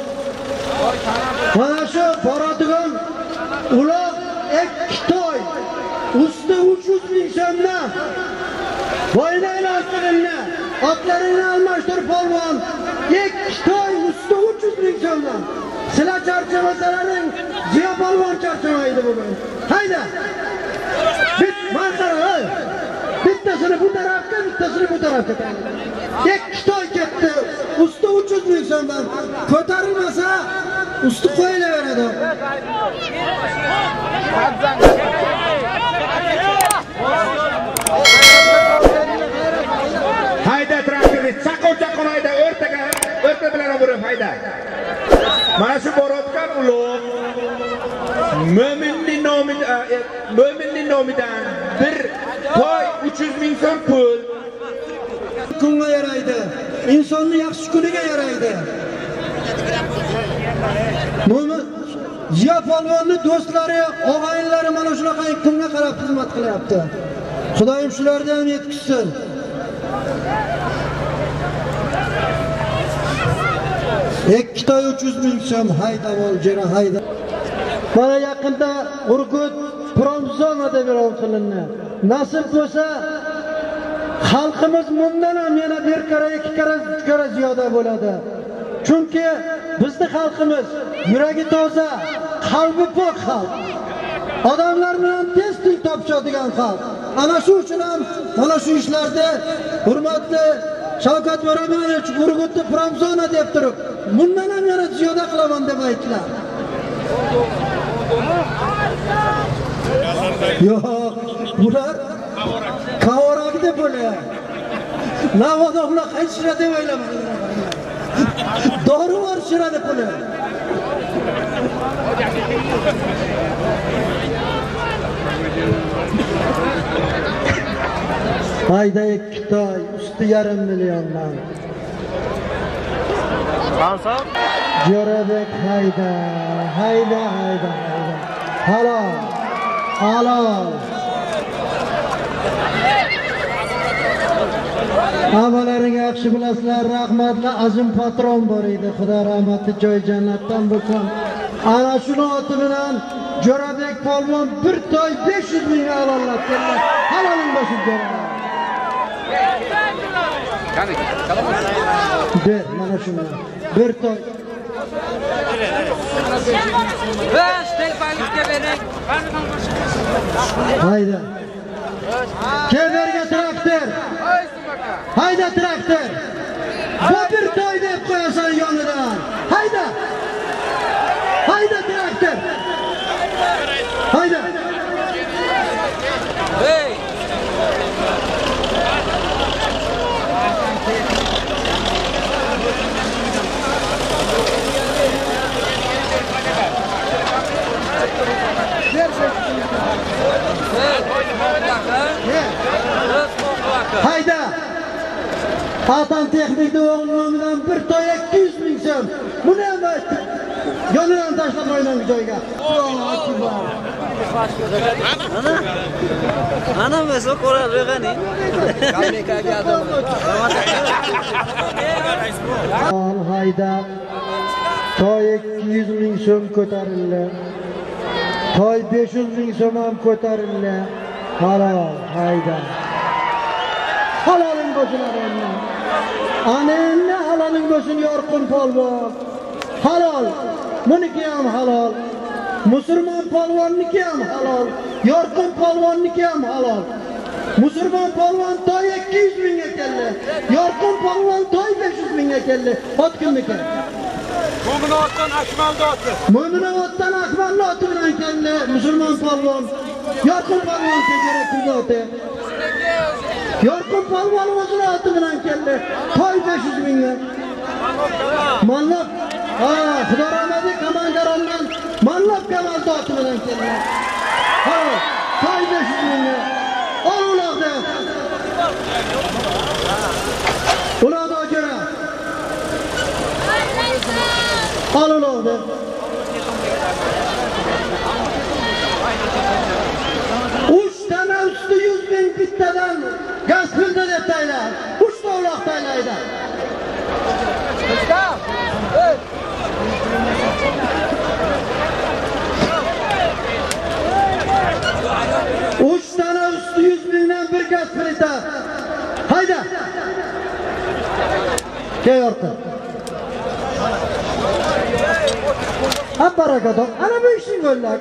Mana shu boradigan uloq ikki toy. Usti uch yuz ming so'mdan. Boylaylarni, otlarini almashtir polvon. Ikki toy usti uch yuz ming so'mdan. Sizlar charchamasalaring, Ziyo polvon charchamaydi bugun. Hayda. Bit manzara. Bittasini bu tarafga, bittasini bu tarafga. Ikki toy ketdi. Usti uch yuz ming so'mdan. Ko'tarilmasa, usti qo'yilaveradi. Hayda traktorni chaqov-chaqov hayda o'rtaga, o'rta bilan urib hayda. Mana shu borotgan uloq Mo'minning nomidan, Mo'minning nomidan bir toy uch yuz ming so'm pul. Kunga yaraydi. Insonning yaxshi kuniga yaraydi. Mo'min Ziyo polvonni do'stlari, og'aynilari mana shunaqa kunga qarab xizmat qilyapti. Xudoyim shulardan ham yetkizsin. ikki toy uch yuz ming so'm hayda ol jera hayda. Mana yaqinda Urgut Promzona deb e'lon qilindi. Nasib bo'lsa xalqimiz bundan ham yana bir karra, ikki karra, uch karra ziyoda bo'ladi. Chunki bizning xalqimiz yuragi toza, qalbi pok xalq. Odamlar bilan tez til topishadigan xalq. Ana shu uchun ham mana shu ishlarda hurmatli Shavkat Miromonovich Urgutni Promzona deb turib, bundan ham yana ziyoda qilaman deb aytdilar. Yo'q, bular kavorak deb bo'lar. Navoda ular qaysi shira deb o'ylamaydi. Dori bor shirani puli. Hayda ikki toy, usti yarim milliondan. Qansa? Jo'rabek hayda, hayda, hayda, hayda. Halol, halol. Avvalaring yaxshi bilasizlar, rahmatli Azim patron bor edi. Xudo rahmati joy jannatdan bo'lsin. Ana shuni oti bilan Jo'rabek polvon bir toy besh yuz ming alollab keldi. Haloling bo'lsin Jo'rabek. Ber, mana shuni. Bir toy Ben telefoniga bering. Hayda. Keberge traktör. Hayda traktör. Bu bir toy deb qo'yasan yonidan. Hayda. Hayda traktör. Hayda. Hey. Hayda. Atan texnik o'g'limdan bir toy ikki yuz ming so'm. Buni ham yonidan tashlab qo'ygan joyga. Ana. Ana mesela ko'rar beg'ani. Hayda. Toy ikki yuz ming so'm ko'tarildi. Toy besh yuz ming so'm ham ko'tarildi. Halol, hayda. Haloling bo'lsin ana. Ana endi haloling bo'lsin yorqin polvon. Halol. Buniki ham halol. Musulmon polvonniki ham halol. Yorqin polvonniki ham halol. Musulmon polvon toy ikki yuz mingga keldi. Yorqin polvon toy besh yuz mingga keldi. Ot kimniki? Mo'minotdan Akmalni oti. Mo'minotdan Akmalni oti bilan keldi. Musulmon polvon. Yorqin polvon kerak kimni oti? Yorqin polvon o'zini oti bilan keldi. Toy besh yuz mingga. Mallab. Ha, Xudo rahmati komandarondan Mallab Kamal oti bilan keldi. Ha, toy besh yuz mingga. Ol uloqda. Uloqda o'jara. Ol uloqda. uch tane üstü yuz ming bittadan gaz filtre deb taylar. uch ta uloq taylaydi. uch tane üstü yuz mingdan bir gaz filtre. Hayda. Gel orta. Ha barakat ol. Ana bu işin gollak.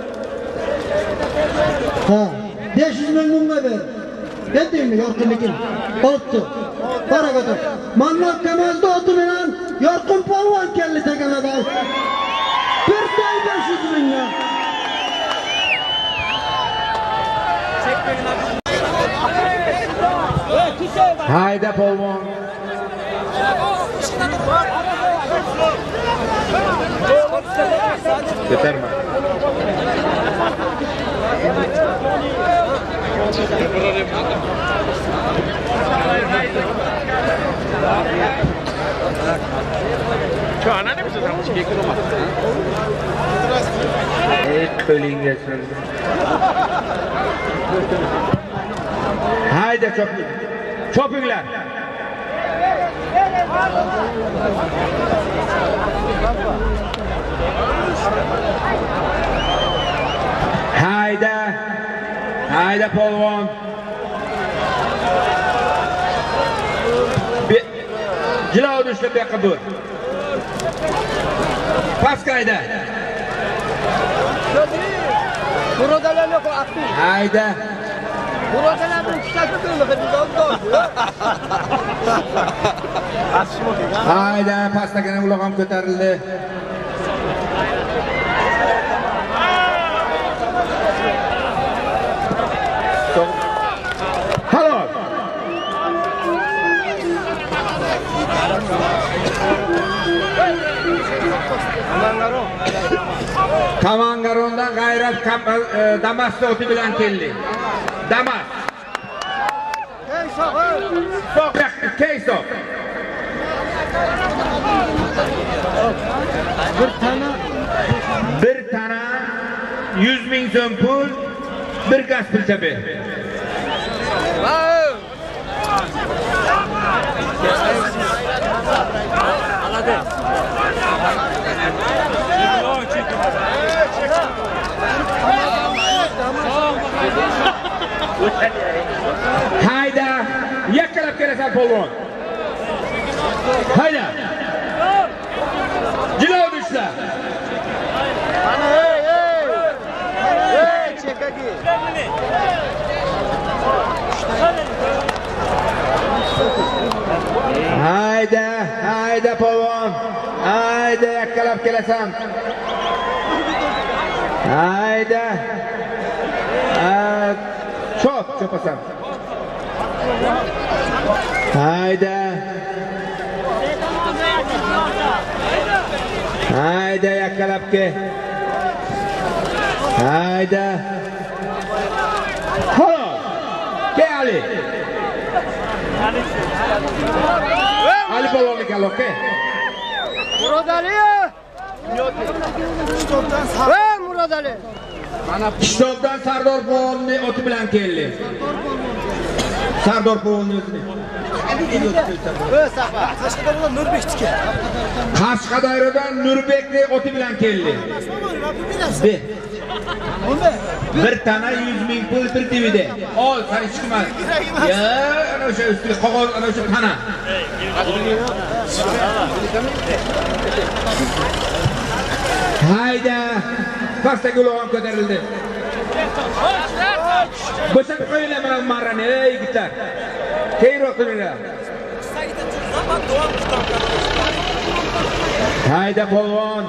Ha, besh yuz ming bunga ber. Yetdingmi yorqinlikin? Olibdi. Barakat ol. Mallab Kamalni oti bilan Yorqin polvon keldi Teganadan. Bir toy besh yuz mingga. Hayda polvon. Ko'tarma. Çoğana ne misin sen? Çıkıyor kuruma. Ey qo'lingga soldi. Hayda choping. Chopinglar. Hayda. Hayda polvon. Jilov düştü bu yoqqa dur. Paskayda. Burodalarni qo'yapti. Hayda. Burodalarni ishlatib qo'ydi. Hayda, pastagina uloq ham ko'tarildi. Halol. Kamangarondan g'ayrat Damas oti bilan keldi. Damas. Keyso. Bir tane bir tane yuz ming so'm pul, bir gaz pulcha ber. Hayda, yakkalab kelasan polvon. Hayda. Jilo Ana hey hey. Hey chekagi. Hayda, hayda polvon. Hayda yakkalab kelasan. Hayda. Chop, chopasan. Hayda. Hayda yakkalab ke. Hayda. Xo'p. Ke Ali. Ali polvonni kaloke. Murod Ali. Stopdan sar. Ha Murod Ali. Mana Stopdan Sardor polvonni o'ti bilan keldi. Sardor polvonni o'zini. O'safa. Qashqadaryodan Nurbekniki. Qashqadaryodan Nurbekni o'ti bilan keldi. Be. Bir tana yuz ming pul bir divide. Ol, sen chiqma. Ya, ana o'sha ustiga qog'oz, ana o'sha tana. Hayda. Pastdagi uloq ko'tarildi. Bo'shatib qo'yinglar mana bu marrani, ey yigitlar. Keyinroq turinglar. Hayda polvon.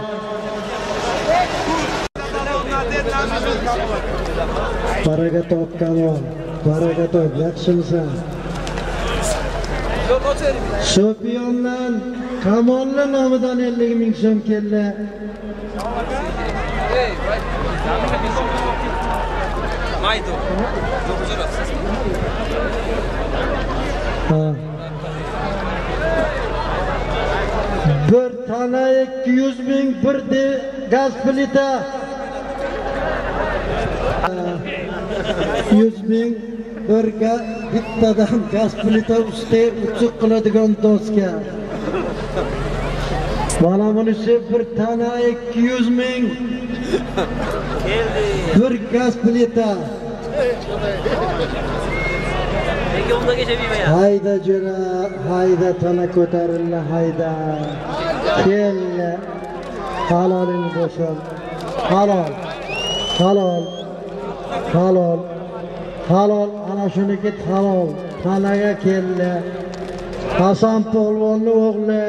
Baraka top kamon. Baraka top, yaxshimisan? Sho'piyondan Kamolli nomidan ellik ming so'm keldi. Maydo. Ha. Bir tane ikki yuz ming bir de gaz plita. yuz ming bir ga bittadan gaz plita ustiga uchuq qiladigan doska. Mana bunisi bir tane ikki yuz ming. Bir gaz plita. Hayda jura, hayda tana ko'tarildi, hayda. Kella. Halolini bo'shal. Halol. Halol. Halol. Halol, ana shuniki halol. Tanaga keldi. Hasan polvonning o'g'li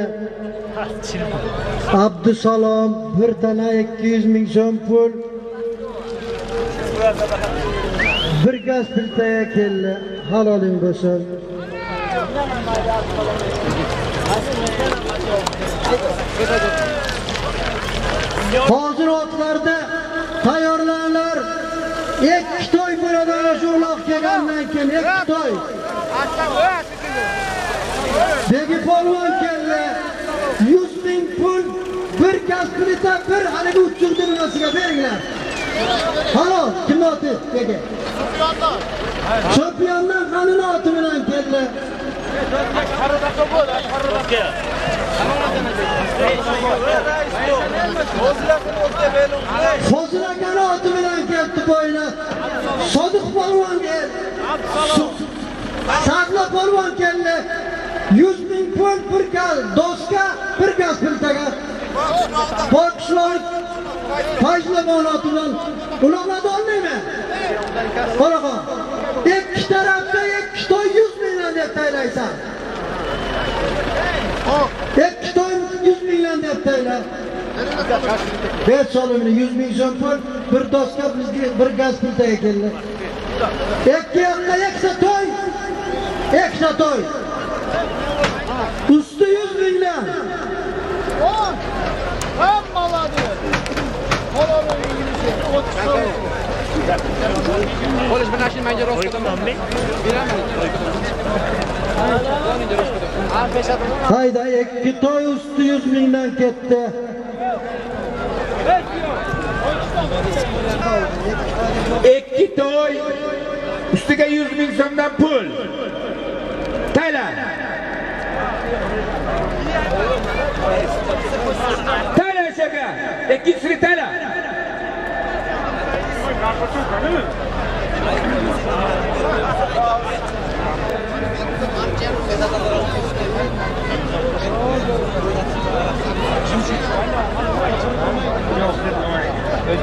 Abdusalom bir tana ikki yuz ming so'm pul. Bir gaz plitaga keldi. Haloling bo'lsin. Hozir otlarda tayyorlanlar. ikki to'y bo'ladi shu uloq kelgandan keyin ikki to'y. Degi polvon keldi. yuz ming pul, bir gaz plita, bir haligi uchuqni nimasiga beringlar. Halol, kim oti? Degi. Sho'piyondan qanini oti bilan keldi. Hozir akani oti bilan keldi bo'yna. Sodiq polvon keldi. Saqla polvon keldi. yuz ming pul, bir gaz doska, bir gaz plitaga. Bokslar Fayzlamon oti bilan uloqladi olmaymi? Qaraqa. Ikki tarafda ikki to'y yuz mingdan deb taylaysan. ikki to'y yuz mingdan deb tayla. besh so'mini yuz ming so'm pul, bir doska bizga bir gaz plitaga keldi. ikki yoqqa ikkita to'y. Ikkita to'y. Usti yuz mingdan. Hammaladi. Qo'lini yigirma o'ttiz so'm. Qo'lish bilan shin menga ro'zg'or Hayda ikki to'y usti yuz mingdan ketdi. ikki to'y ustiga yuz ming so'mdan pul. Tayla. Tayla shaka. ikkinchisi tayla.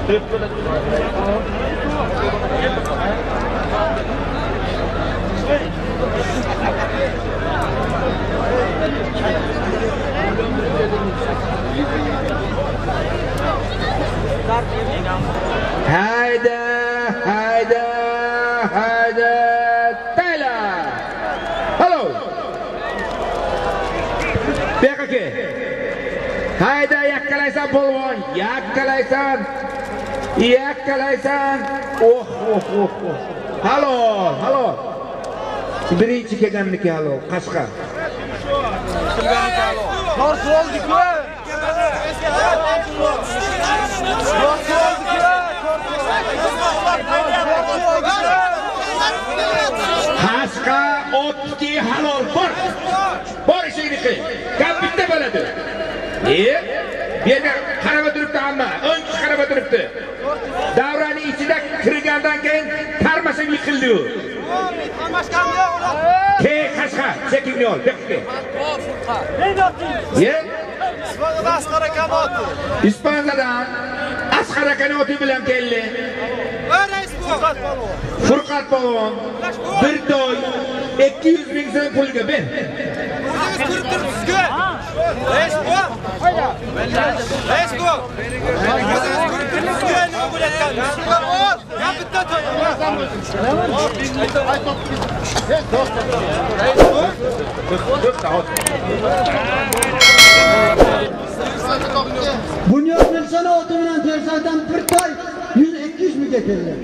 Hayda, hayda, hayda, tayla. Hello. Bekake. Hayda, yakkalaysan polvon, yakkalaysan. Yakkalaysan. Oh, oh, oh, oh. Hello, hello. Birinchi kelganniki hello, Qashqa. Tors oldik-ku. Qashqa otki halol bor. Bor ishingni qil. Gap bitta bo'ladi. E, bu yerga qarab turibdi hamma. O'nchi qarab turibdi. Davraning ichida kirgandan keyin tarmashib yiqildi u. Tarmashganmi yo'q? Ke Qashqa, chekingni ol, bekka. Ye? Ispaniyada Asqar akam otdi. Ispaniyadan Asqar akani oti bilan keldi. Rais bu. Furqat polvon bir to'y ikki yuz ming so'm pulga ber. O'zingiz ko'rib turibsiz-ku. Rais bu. Rais bu. O'zingiz ko'rib turibsiz-ku, nima bo'layotgan. Ya bitta to'y. Bunyod Milson oti bilan Tersaydan bir to'y yuz ikki yuz mingga keldi.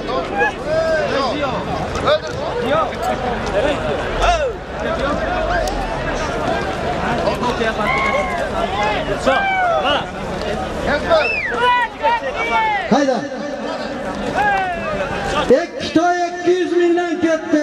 Hayda. ikki to'y ikki yuz mingdan ketdi.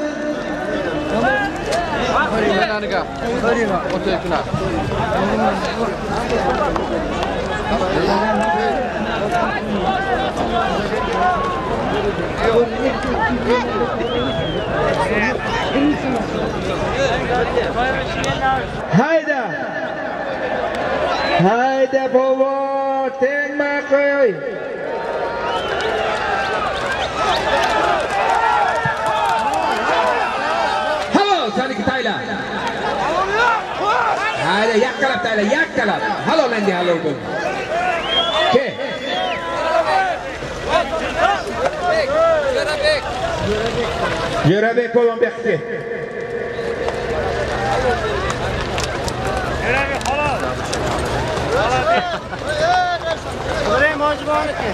Hayda. Hayda polvon, tengma qo'y. Halol, saniki tayla. Hayda, yakkalab tayla, yakkalab. Halol menga halol bo'l. Ke. Jo'rabek. Jo'rabek polvon bekki. O'ray mojiboniki.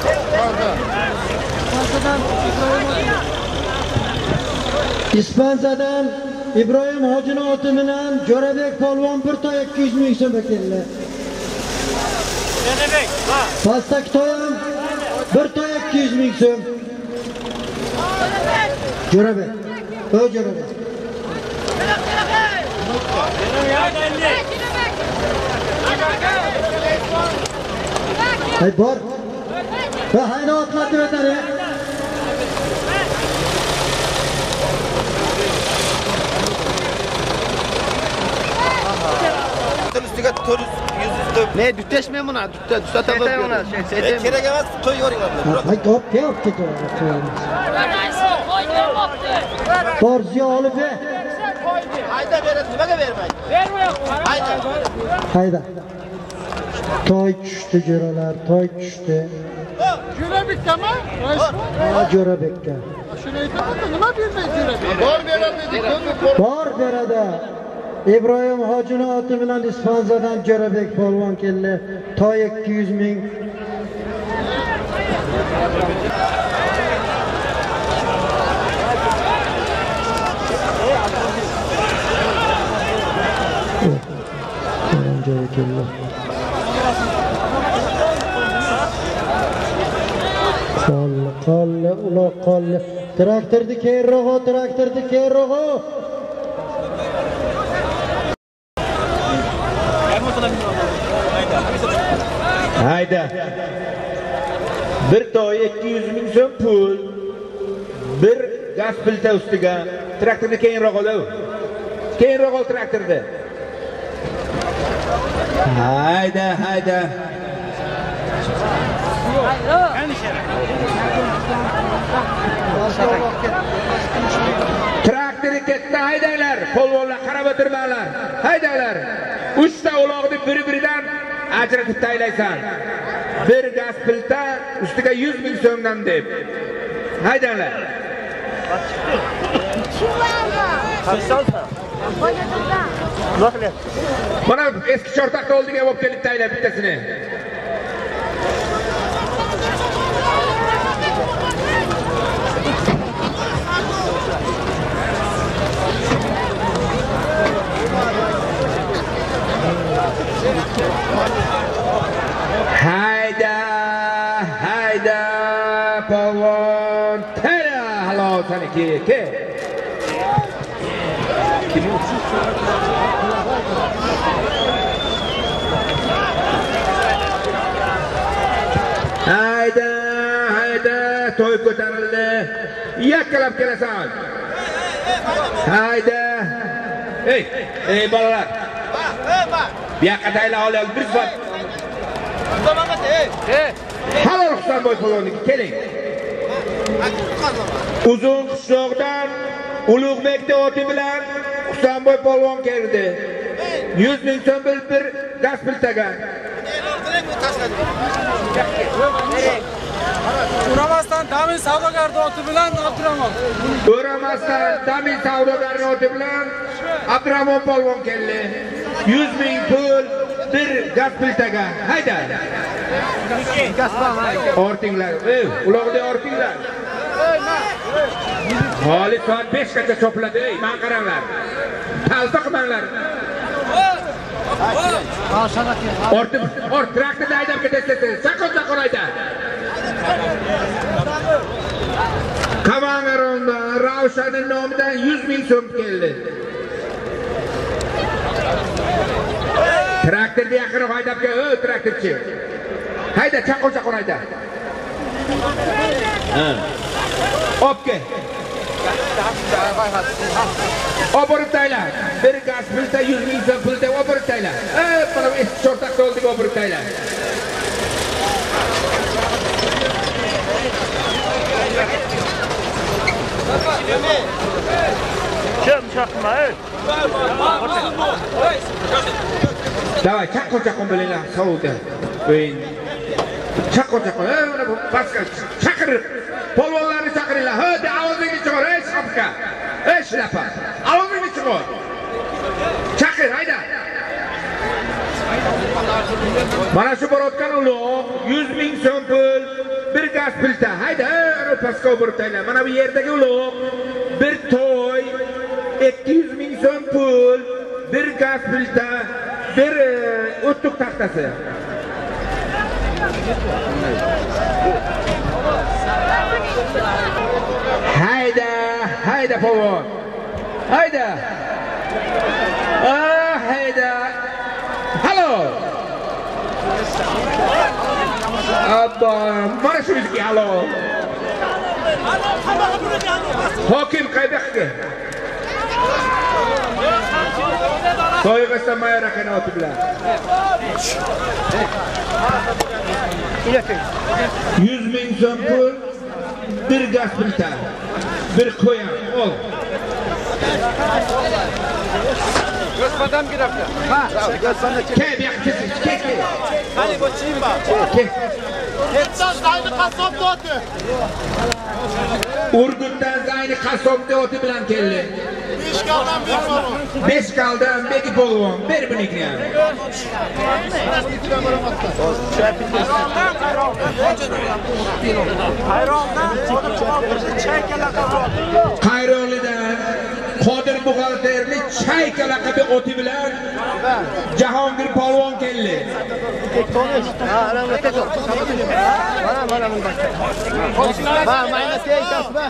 Ispanzadan Ibrohim Hojini oti bilan Jo'rabek polvon bir to'y ikki yuz ming so'mga keldi. Jo'rabek, ha. Pastaki to'y ham bir to'y ikki yuz ming so'm. Jo'rabek. O Jo'rabek. Hay bor. Va hayna otlatib o'tadi. Üstüge tur yüzüstü. Ne dütleşmiyor buna? Dütte dütte tabii. Kerek emas to'y yoringlar. Hay top yok ketdi. Bor ziyo olib be. Hayda beradi, nimaga bermaydi? Bermayapti. Hayda. Hayda. To'y tushdi jo'ralar, to'y tushdi. Jo'rabekmi? Ha, Jo'rabekka. Shuni aytadi, nima bermaydi Jo'rabek? Bor beradi dedik. Bor beradi. Ibrohim Hojini oti bilan Ispanzadan Jo'rabek polvon keldi. To'y ikki yuz ming. Jo'ya keldi. Qo'lli, qo'lli, uloq qo'lli. Traktorni keyinroq, traktorni keyinroq. Hayda. Bir to'y ikki yuz ming so'm pul. Bir gaz pilta ustiga traktorni keyinroq ol. Keyinroq ol traktorni. Hayda, hayda. Traktori ketdi, haydanglar. Polvonlar qarab o'tirmanglar. Haydanglar. uchta uloqni bir-biridan ajratib taylaysan. Bir gaz pilta ustiga yuz ming so'mdan deb. Haydanglar. Mana eski chortoqda oldiga olib kelib taylab bittasini. Hayda, hayda, polvon, tayla, halol saniki, ke. Hayda, hayda, to'y ko'tarildi. Yakkalab kelasan. Hayda. Ey, ey bolalar. Bu yoqqa tayla olib bir soat. Halol Husanboy polvonniki keling. Uzun qishloqdan Ulug'bekning oti bilan Husanboy polvon keldi. yuz ming so'm bir gaz piltaga. Uramasdan Damin savdogarning oti bilan Abdurahmon. Uramasdan Damin savdogarning oti bilan Abdurahmon polvon keldi. yuz ming pul bir gaz piltaga. Hayda. Ortinglar, ey, uloqda ortinglar. Hali soat besh gacha cho'pladi, ey, men qaranglar. Talta qilmanglar. Ortib, ort traktorda haydab ketasiz. Chaqon-chaqon hayda. Qamangaronda Ravshanning nomidan yuz ming so'm keldi. Traktorda yaqinroq haydab kel, ey, traktorchi. Hayda, chaqon-chaqon hayda. Ha. Opke. Oborib taylar. Bir gaz pilta yuz ming so'm pulda oborib taylar. Ey, mana eski chortoqda oldiga oborib taylar. Kim chaqma, ey. Davay, chaqon-chaqon bo'linglar, sovda. O'yin. Chaqon-chaqon, ey, mana bu paska chaqirib. Polvonlarni chaqiringlar. Hadi, ovozingni chiqar, ey, shapka. Ey, shlapa. Ovozingni chiqar. Chaqir, hayda. Mana shu borotgan uloq yuz ming so'm pul, bir gaz pilta. Hayda, ana paska borib taylar. Mana bu yerdagi uloq bir to'y ikki yuz ming so'm pul, bir gaz pilta, bir o'ttuk taxtasi. Hayda, hayda polvon. Hayda. Ah, hayda. Halo. Abba, mana shu bizga halo. Hokim qaydaqa? To'yg'asa mayra qanoti bilan. yuz ming so'm pul, bir gaz pilta, bir qo'yam, ol. Gospodam girafta. Ha, gospodam. Ke, bu yoqqa ke, ke. Qani bu chimba. Ke. Yetsan Zayni qassob oti. Urgutdan Zayni qassobning oti bilan keldi. besh qaldan bir polvon. besh qaldan bir polvon, bir bunikni ham. Qayrolidan Qodir buxgalterlik Chayka laqabi oti bilan Jahongir polvon keldi. Ha, ana bu tek. Mana mana bunda. Ha, mayna tek tasba.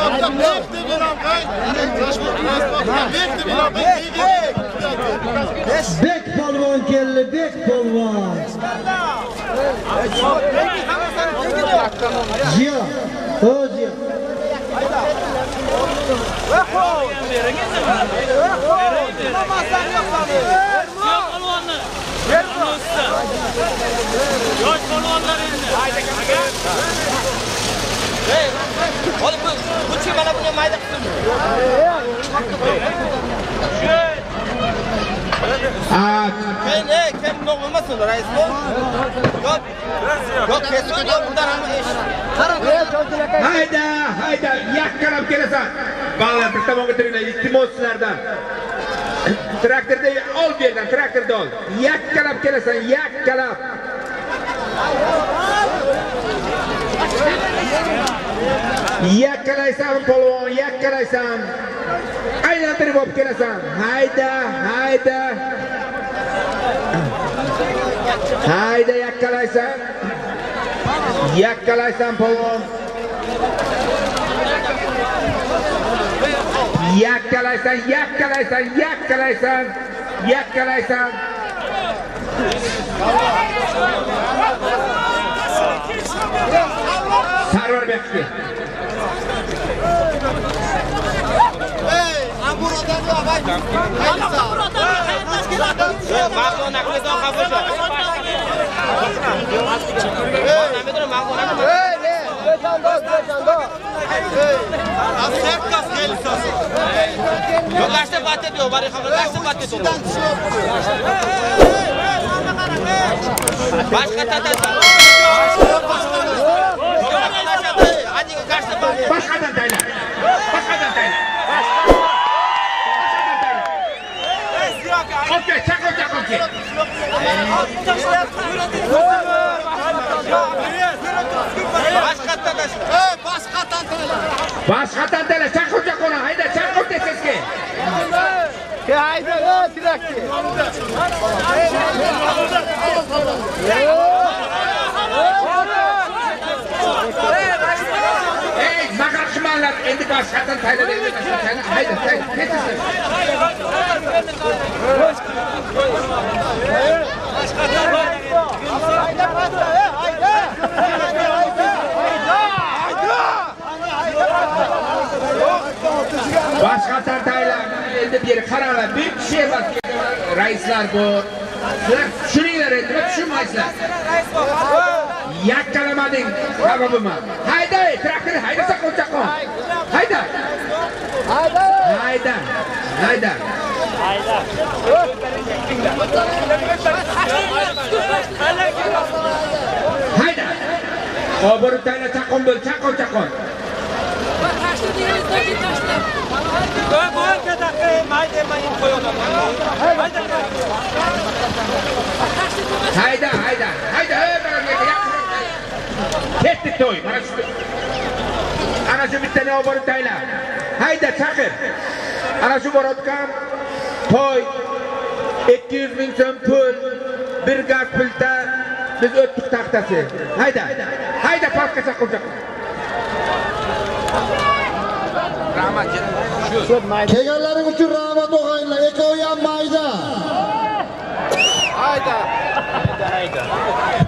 Bek polvon keldi, Bek polvon. Ziyo, o'zi. Yosh polvonlar endi. Shu mana buni mayda qildim. Ha, Keyin ey, kim bo'lmasin rais bu? Yo'q. Yo'q, kesib bundan ham ish. hayda, hayda, yakkalab kelasan. Balla bir tomonga turinglar, iltimos sizlardan. Traktorda ol bu yerdan, traktorda ol. Yakkalab kelasan, yakkalab. Yakkalaysan polvon, yakkalaysan. Aylantirib olib kelasan. Hayda, hayda. Hayda yakkalaysan. Yakkalaysan polvon. Yakkalaysan, yakkalaysan, yakkalaysan. Yakkalaysan. Sarvar bekki. Ey, amburadan yo'q, ay. Maqon aqlidan qabul qil. Ey, namidro maqon aqli. Ey, ne? Beçando, beçando. Ey, acercas gelsos. Yo gasta batte diyor, bari xabar gasta batte diyor. Başka tata. Başkadan tayla. Başkadan tayla. Okey, çak çak okey. Başkatan tayla. Ey, başkatan tayla. Başkatan tayla, çak çak ona. Hayda, çak okey seske. Ke hayda, ey, direkti. Ey, makarşımanlar, endi başkatan tayla deydi. Hayda, hayda, kesin. Başkatan tayla, endi bir yeri qaranglar, bir kishi emas, raislar bu. Sizlar tushuninglar endi, tushunmaysizlar. Yakkalamading sababimi. Hayda, traktor haydasa qo'chaqon. Hayda. Hayda. Hayda. Hayda. Hayda. Hayda. Obor tayla chaqon bo'l, chaqon chaqon. Qo'y qo'y ketaqi, mayda mayin qo'yaman. Hayda, hayda. Hayda, hayda. Ketdik to'y. Mana shu. Ana shu bitta obor tayla. Hayda, chaqir. Ana shu borotgan to'y ikki yuz ming so'm pul, bir gaz pilta, biz o'tdik taxtasi. Hayda. Hayda, pastga chaqircha. Rahmat. Shu. Kelganlaring uchun rahmat o'g'aylar, ekovi ham mayda. Hayda. Hayda.